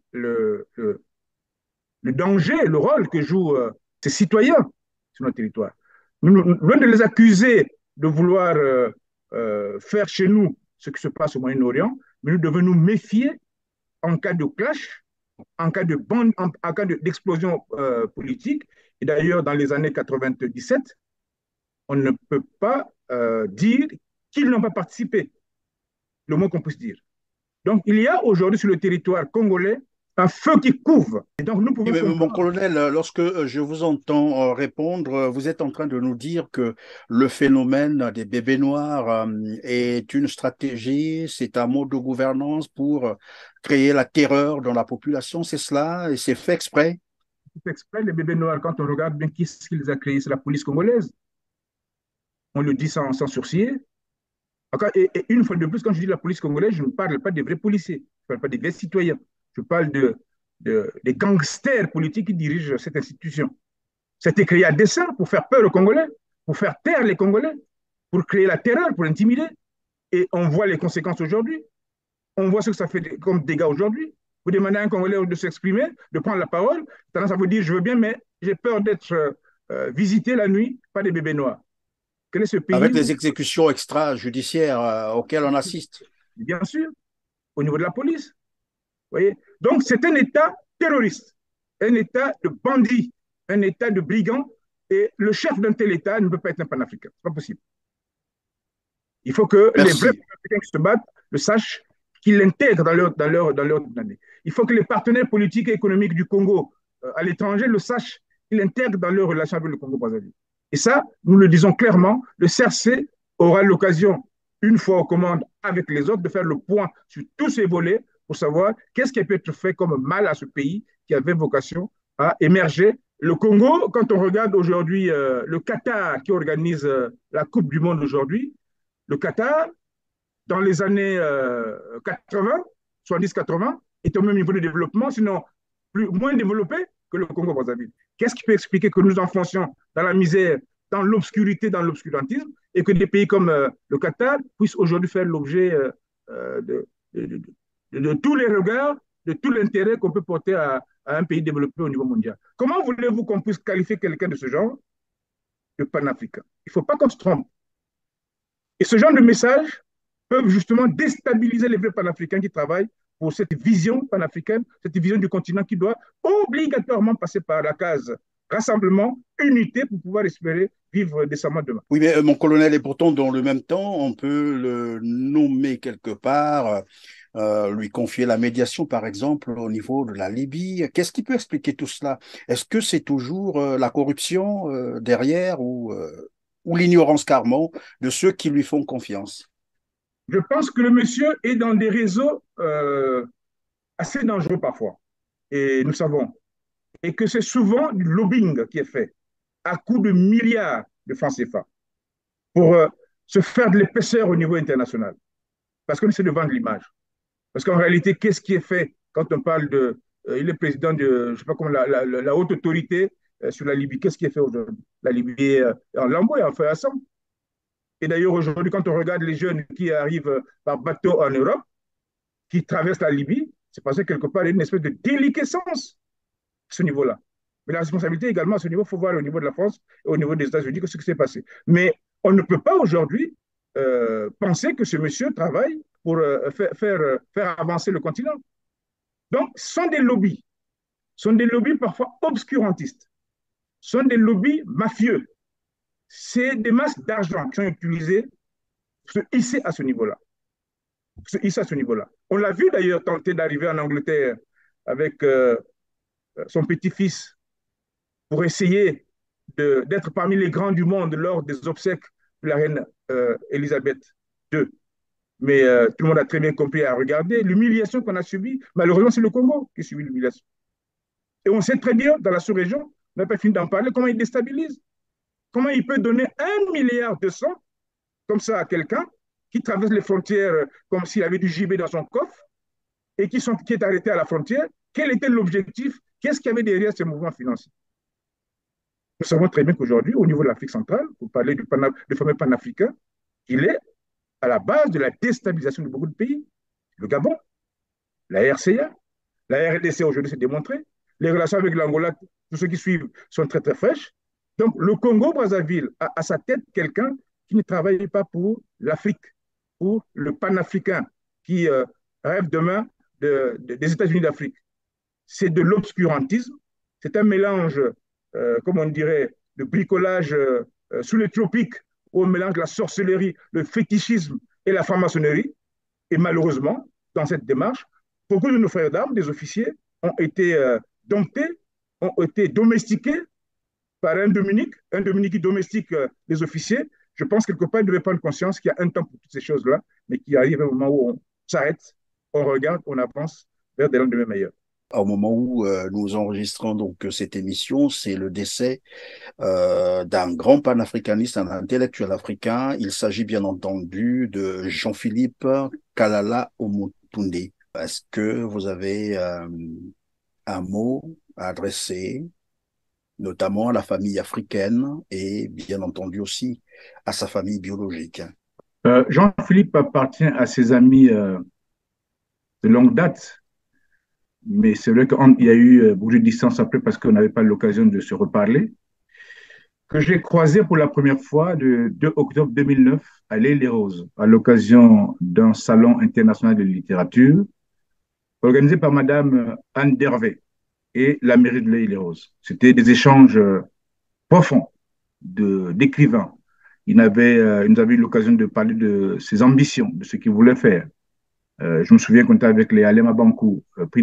Speaker 1: le danger, le rôle que jouent ces citoyens sur nos territoires. Loin de les accuser de vouloir faire chez nous ce qui se passe au Moyen-Orient, mais nous devons nous méfier en cas de clash, en cas d'explosion politique. Et d'ailleurs, dans les années 97, on ne peut pas dire qu'ils n'ont pas participé, le mot qu'on puisse dire. Donc, il y a aujourd'hui sur le territoire congolais un feu qui couvre. Et donc, nous pouvons
Speaker 2: Mon
Speaker 1: comprendre.
Speaker 2: colonel, lorsque je vous entends répondre, vous êtes en train de nous dire que le phénomène des bébés noirs est une stratégie, c'est un mode de gouvernance pour créer la terreur dans la population, c'est cela, et c'est fait exprès.
Speaker 1: Exprès, les bébés noirs, quand on regarde bien qui ce qui les a créés, c'est la police congolaise. On le dit sans sourciller. Et une fois de plus, quand je dis la police congolaise, je ne parle pas des vrais policiers, je ne parle pas des vrais citoyens. Je parle des gangsters politiques qui dirigent cette institution. C'était créé à dessein pour faire peur aux Congolais, pour faire taire les Congolais, pour créer la terreur, pour intimider. Et on voit les conséquences aujourd'hui. On voit ce que ça fait comme dégâts aujourd'hui. Vous demandez à un Congolais de s'exprimer, de prendre la parole, tendance à vous dire je veux bien, mais j'ai peur d'être visité la nuit par des bébés noirs. Quel est ce pays
Speaker 2: Avec
Speaker 1: où,
Speaker 2: les exécutions extrajudiciaires auxquelles on assiste.
Speaker 1: bien sûr, au niveau de la police? Voyez. Donc, c'est un État terroriste, un État de bandits, un État de brigands. Et le chef d'un tel État ne peut pas être un panafricain. Ce n'est pas possible. Il faut que les vrais
Speaker 2: Merci.
Speaker 1: panafricains qui se battent le sachent, qu'ils l'intègrent dans leur dynamique. Il faut que les partenaires politiques et économiques du Congo à l'étranger le sachent, qu'ils l'intègrent dans leurs relations avec le Congo-Brazzaville. Et ça, nous le disons clairement, le CRC aura l'occasion, une fois aux commandes avec les autres, de faire le point sur tous ces volets pour savoir qu'est-ce qui peut être fait comme mal à ce pays qui avait vocation à émerger Le Congo, quand on regarde aujourd'hui le Qatar qui organise la Coupe du Monde aujourd'hui, le Qatar, dans les années 80, 70-80, est au même niveau de développement, sinon moins développé que le Congo-Brazzaville. Qu'est-ce qui peut expliquer que nous enfoncions dans la misère, dans l'obscurité, dans l'obscurantisme, et que des pays comme le Qatar puissent aujourd'hui faire l'objet de, de, de, de, tous les regards, de tout l'intérêt qu'on peut porter à un pays développé au niveau mondial. Comment voulez-vous qu'on puisse qualifier quelqu'un de ce genre de panafricain? Il ne faut pas qu'on se trompe. Et ce genre de messages peuvent justement déstabiliser les vrais panafricains qui travaillent pour cette vision panafricaine, cette vision du continent qui doit obligatoirement passer par la case rassemblement, unité pour pouvoir espérer vivre décemment demain.
Speaker 2: Oui, mais mon colonel, et pourtant, dans le même temps, on peut le nommer quelque part, lui confier la médiation, par exemple, au niveau de la Libye. Qu'est-ce qui peut expliquer tout cela? Est-ce que c'est toujours la corruption derrière ou l'ignorance carrément de ceux qui lui font confiance?
Speaker 1: Je pense que le monsieur est dans des réseaux assez dangereux parfois, et nous savons, et que c'est souvent du lobbying qui est fait à coût de milliards de francs CFA pour se faire de l'épaisseur au niveau international, parce qu'on essaie de vendre l'image. Parce qu'en réalité, qu'est-ce qui est fait quand on parle de... il est président de, je ne sais pas comment, la haute autorité sur la Libye. Qu'est-ce qui est fait aujourd'hui? La Libye est en lambeaux et en feu à sang. Et d'ailleurs, aujourd'hui, quand on regarde les jeunes qui arrivent par bateau en Europe, qui traversent la Libye, c'est parce que quelque part, il y a une espèce de déliquescence à ce niveau-là. Mais la responsabilité également à ce niveau, il faut voir au niveau de la France et au niveau des États-Unis ce qui s'est passé. Mais on ne peut pas aujourd'hui penser que ce monsieur travaille pour faire avancer le continent. Donc, ce sont des lobbies. Ce sont des lobbies parfois obscurantistes. Ce sont des lobbies mafieux. C'est des masses d'argent qui sont utilisées pour se hisser à ce niveau-là. Se hisser à ce niveau-là. On l'a vu d'ailleurs tenter d'arriver en Angleterre avec son petit-fils pour essayer d'être parmi les grands du monde lors des obsèques de la reine Elisabeth II. Mais tout le monde a très bien compris à regarder l'humiliation qu'on a subie. Malheureusement, c'est le Congo qui subit l'humiliation. Et on sait très bien, dans la sous-région, on n'a pas fini d'en parler, comment il déstabilise. Comment il peut donner 1,2 milliard comme ça à quelqu'un qui traverse les frontières comme s'il avait du gibet dans son coffre et qui est arrêté à la frontière. Quel était l'objectif? Qu'est-ce qu'il y avait derrière ces mouvements financiers? Nous savons très bien qu'aujourd'hui, au niveau de l'Afrique centrale, pour parler du fameux panafricain, il est à la base de la déstabilisation de beaucoup de pays. Le Gabon, la RCA, la RDC aujourd'hui s'est démontré. Les relations avec l'Angola, tous ceux qui suivent, sont très très fraîches. Donc le Congo-Brazzaville a à sa tête quelqu'un qui ne travaille pas pour l'Afrique, pour le panafricain, qui rêve demain des États-Unis d'Afrique. C'est de l'obscurantisme, c'est un mélange, comme on dirait, de bricolage sous les tropiques, où on mélange la sorcellerie, le fétichisme et la franc-maçonnerie. Et malheureusement, dans cette démarche, beaucoup de nos frères d'armes, des officiers, ont été domptés, ont été domestiqués par un Dominique qui domestique les officiers. Je pense quelque part, il devait prendre conscience qu'il y a un temps pour toutes ces choses-là, mais qu'il arrive un moment où on s'arrête, on regarde, on avance vers des lendemains meilleurs.
Speaker 2: Au moment où nous enregistrons donc cette émission, c'est le décès d'un grand panafricaniste, un intellectuel africain. Il s'agit bien entendu de Jean-Philippe Kalala Omotunde. Est-ce que vous avez un mot à adresser, notamment à la famille africaine et bien entendu aussi à sa famille biologique?
Speaker 1: Jean-Philippe appartient à ses amis de longue date, mais c'est vrai qu'il y a eu beaucoup de distance après parce qu'on n'avait pas l'occasion de se reparler, que j'ai croisé pour la première fois le 2 octobre 2009 à l'Île des Roses, à l'occasion d'un salon international de littérature organisé par Madame Anne Dervé et la mairie de l'Île des Roses. C'était des échanges profonds d'écrivains. Il nous avait eu l'occasion de parler de ses ambitions, de ce qu'il voulait faire. Je me souviens qu'on était avec les Alema Bankou,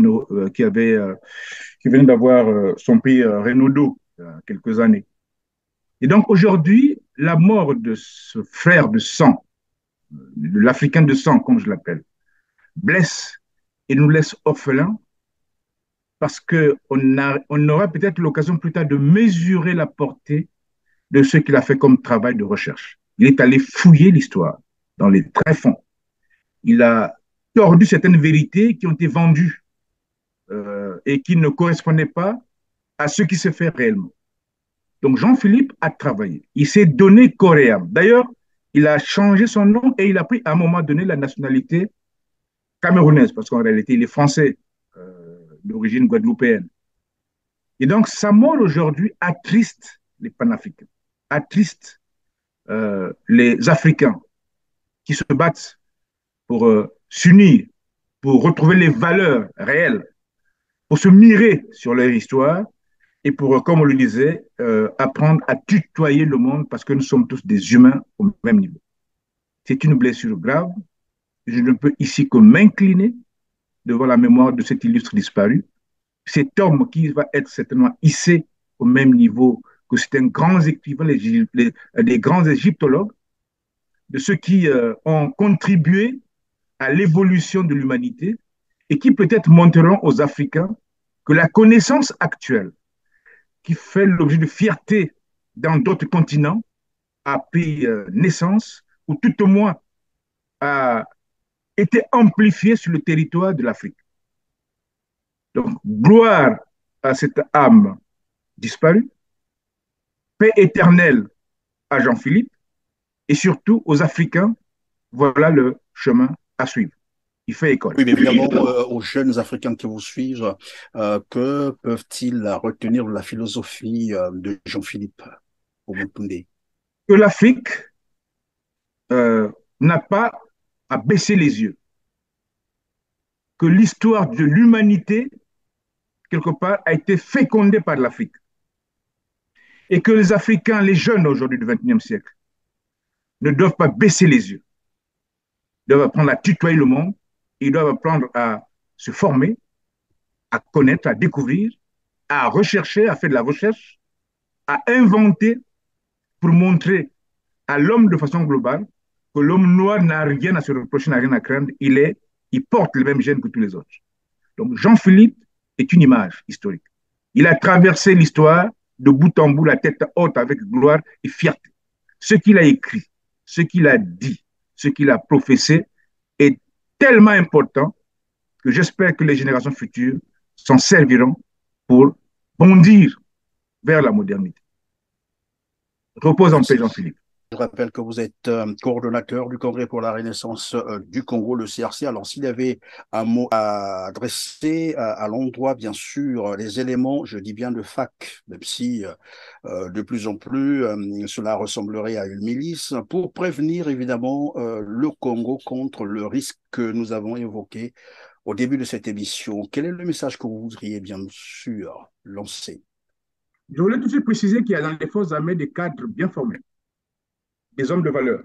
Speaker 1: qui venait d'avoir son prix Renaudot il y a quelques années. Et donc aujourd'hui, la mort de ce frère de sang, de l'Africain de sang, comme je l'appelle, blesse et nous laisse orphelins parce qu'on aura peut-être l'occasion plus tard de mesurer la portée de ce qu'il a fait comme travail de recherche. Il est allé fouiller l'histoire dans les tréfonds. Il a tordu certaines vérités qui ont été vendues et qui ne correspondaient pas à ce qui se fait réellement. Donc Jean-Philippe a travaillé. Il s'est donné coréen. D'ailleurs, il a changé son nom et il a pris à un moment donné la nationalité camerounaise, parce qu'en réalité, il est français d'origine guadeloupéenne. Et donc, sa mort aujourd'hui attriste les panafricains, attriste les Africains qui se battent pour s'unir, pour retrouver les valeurs réelles, pour se mirer sur leur histoire et pour, comme on le disait, apprendre à tutoyer le monde parce que nous sommes tous des humains au même niveau. C'est une blessure grave. Je ne peux ici que m'incliner devant la mémoire de cet illustre disparu. Cet homme qui va être certainement hissé au même niveau que certains grands écrivains, les grands égyptologues, de ceux qui ont contribué à l'évolution de l'humanité et qui peut-être montreront aux Africains que la connaissance actuelle, qui fait l'objet de fierté dans d'autres continents, a pris naissance, ou tout au moins a été amplifiée sur le territoire de l'Afrique. Donc, gloire à cette âme disparue, paix éternelle à Jean-Philippe, et surtout aux Africains, voilà le chemin à suivre. Il fait école.
Speaker 2: Oui, mais évidemment, aux jeunes Africains qui vous suivent, que peuvent-ils retenir de la philosophie de Jean-Philippe Omotunde?
Speaker 1: Que l'Afrique n'a pas à baisser les yeux, que l'histoire de l'humanité, quelque part, a été fécondée par l'Afrique. Et que les Africains, les jeunes aujourd'hui du XXIe siècle, ne doivent pas baisser les yeux. Ils doivent apprendre à tutoyer le monde, ils doivent apprendre à se former, à connaître, à découvrir, à rechercher, à faire de la recherche, à inventer pour montrer à l'homme de façon globale que l'homme noir n'a rien à se reprocher, n'a rien à craindre, il porte les mêmes gènes que tous les autres. Donc Jean-Philippe est une image historique. Il a traversé l'histoire de bout en bout, la tête haute avec gloire et fierté. Ce qu'il a écrit, ce qu'il a dit, ce qu'il a professé est tellement important que j'espère que les générations futures s'en serviront pour bondir vers la modernité. Repose en paix,
Speaker 2: Merci.
Speaker 1: Jean-Philippe.
Speaker 2: Je rappelle que vous êtes coordonnateur du Congrès pour la Renaissance du Congo, le CRC. Alors, s'il y avait un mot à adresser à l'endroit, bien sûr, les éléments, je dis bien de fac, même si de plus en plus cela ressemblerait à une milice, pour prévenir évidemment le Congo contre le risque que nous avons évoqué au début de cette émission. Quel est le message que vous voudriez bien sûr lancer?
Speaker 1: Je voulais tout de suite préciser qu'il y a dans les forces armées des cadres bien formés, des hommes de valeur,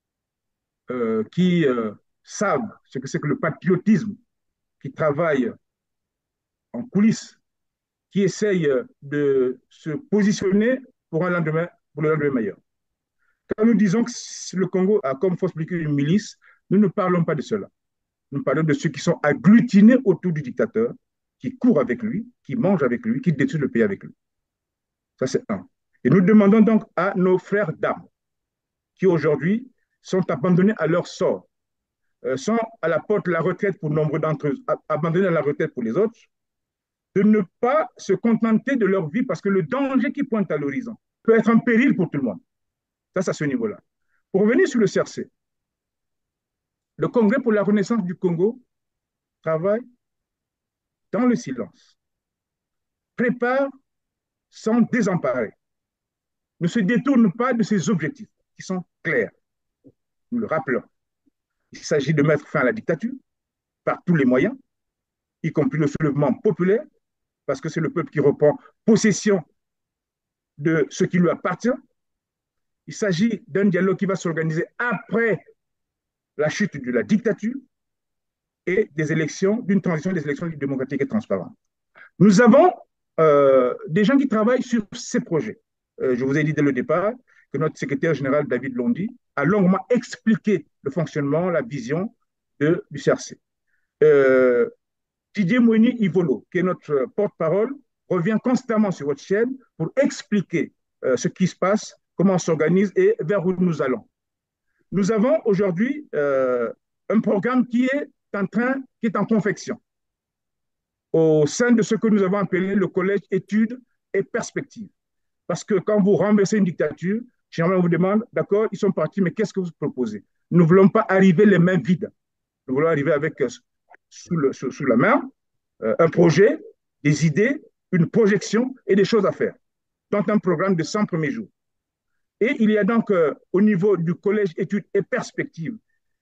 Speaker 1: qui savent ce que c'est que le patriotisme, qui travaillent en coulisses, qui essayent de se positionner pour un lendemain, pour le lendemain meilleur. Quand nous disons que le Congo a comme force publique une milice, nous ne parlons pas de cela. Nous parlons de ceux qui sont agglutinés autour du dictateur, qui courent avec lui, qui mangent avec lui, qui détruisent le pays avec lui. Ça, c'est un. Et nous demandons donc à nos frères d'armes, qui aujourd'hui sont abandonnés à leur sort, sont à la porte de la retraite pour nombre d'entre eux, abandonnés à la retraite pour les autres, de ne pas se contenter de leur vie parce que le danger qui pointe à l'horizon peut être un péril pour tout le monde. Ça, c'est à ce niveau-là. Pour revenir sur le CRC, le Congrès pour la Renaissance du Congo travaille dans le silence, prépare sans désemparer, ne se détourne pas de ses objectifs qui sont clairs. Nous le rappelons. Il s'agit de mettre fin à la dictature par tous les moyens, y compris le soulèvement populaire, parce que c'est le peuple qui reprend possession de ce qui lui appartient. Il s'agit d'un dialogue qui va s'organiser après la chute de la dictature et des élections, d'une transition des élections démocratiques et transparentes. Nous avons des gens qui travaillent sur ces projets. Je vous ai dit dès le départ que notre secrétaire général David Londi a longuement expliqué le fonctionnement, la vision du CRC. Didier Mouni Ivolo, qui est notre porte-parole, revient constamment sur votre chaîne pour expliquer ce qui se passe, comment on s'organise et vers où nous allons. Nous avons aujourd'hui un programme qui est en confection au sein de ce que nous avons appelé le collège études et perspectives. Parce que quand vous renversez une dictature, généralement on vous demande, d'accord, ils sont partis, mais qu'est-ce que vous proposez? Nous ne voulons pas arriver les mains vides. Nous voulons arriver avec sous la main un projet, des idées, une projection et des choses à faire, dans un programme de 100 premiers jours. Et il y a donc au niveau du collège études et perspectives,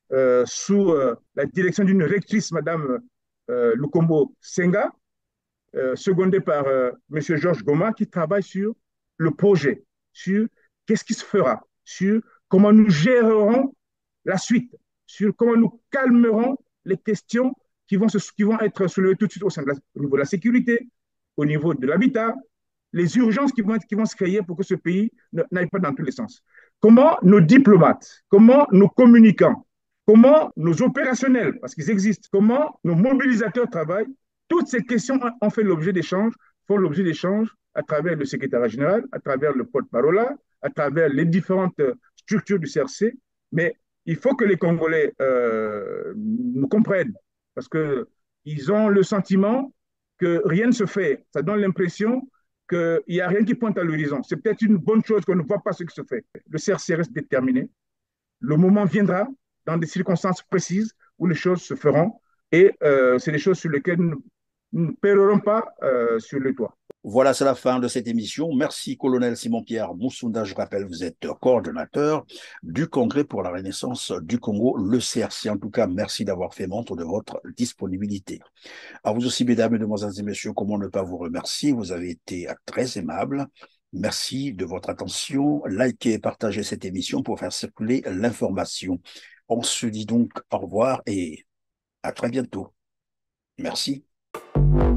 Speaker 1: sous la direction d'une rectrice, Madame Lukombo Senga, secondée par M. Georges Goma, qui travaille sur le projet, sur qu'est-ce qui se fera, sur comment nous gérerons la suite, sur comment nous calmerons les questions qui vont être soulevées tout de suite au niveau de la sécurité, au niveau de l'habitat, les urgences qui vont se créer pour que ce pays n'aille pas dans tous les sens. Comment nos diplomates, comment nos communicants, comment nos opérationnels, parce qu'ils existent, comment nos mobilisateurs travaillent, toutes ces questions ont fait l'objet d'échanges, font l'objet d'échanges à travers le secrétariat général, à travers le porte-parole, à travers les différentes structures du CRC. Mais il faut que les Congolais nous comprennent, parce qu'ils ont le sentiment que rien ne se fait. Ça donne l'impression qu'il n'y a rien qui pointe à l'horizon. C'est peut-être une bonne chose qu'on ne voit pas ce qui se fait. Le CRC reste déterminé. Le moment viendra, dans des circonstances précises, où les choses se feront. Et c'est des choses sur lesquelles nous ne pérerons pas sur le toit.
Speaker 2: Voilà, c'est la fin de cette émission. Merci, colonel Simon-Pierre Moussunda. Je rappelle, vous êtes coordonnateur du Congrès pour la Renaissance du Congo, le CRC. En tout cas, merci d'avoir fait montre de votre disponibilité. À vous aussi, mesdames, mesdemoiselles et messieurs, comment ne pas vous remercier? Vous avez été très aimables. Merci de votre attention. Likez et partagez cette émission pour faire circuler l'information. On se dit donc au revoir et à très bientôt. Merci.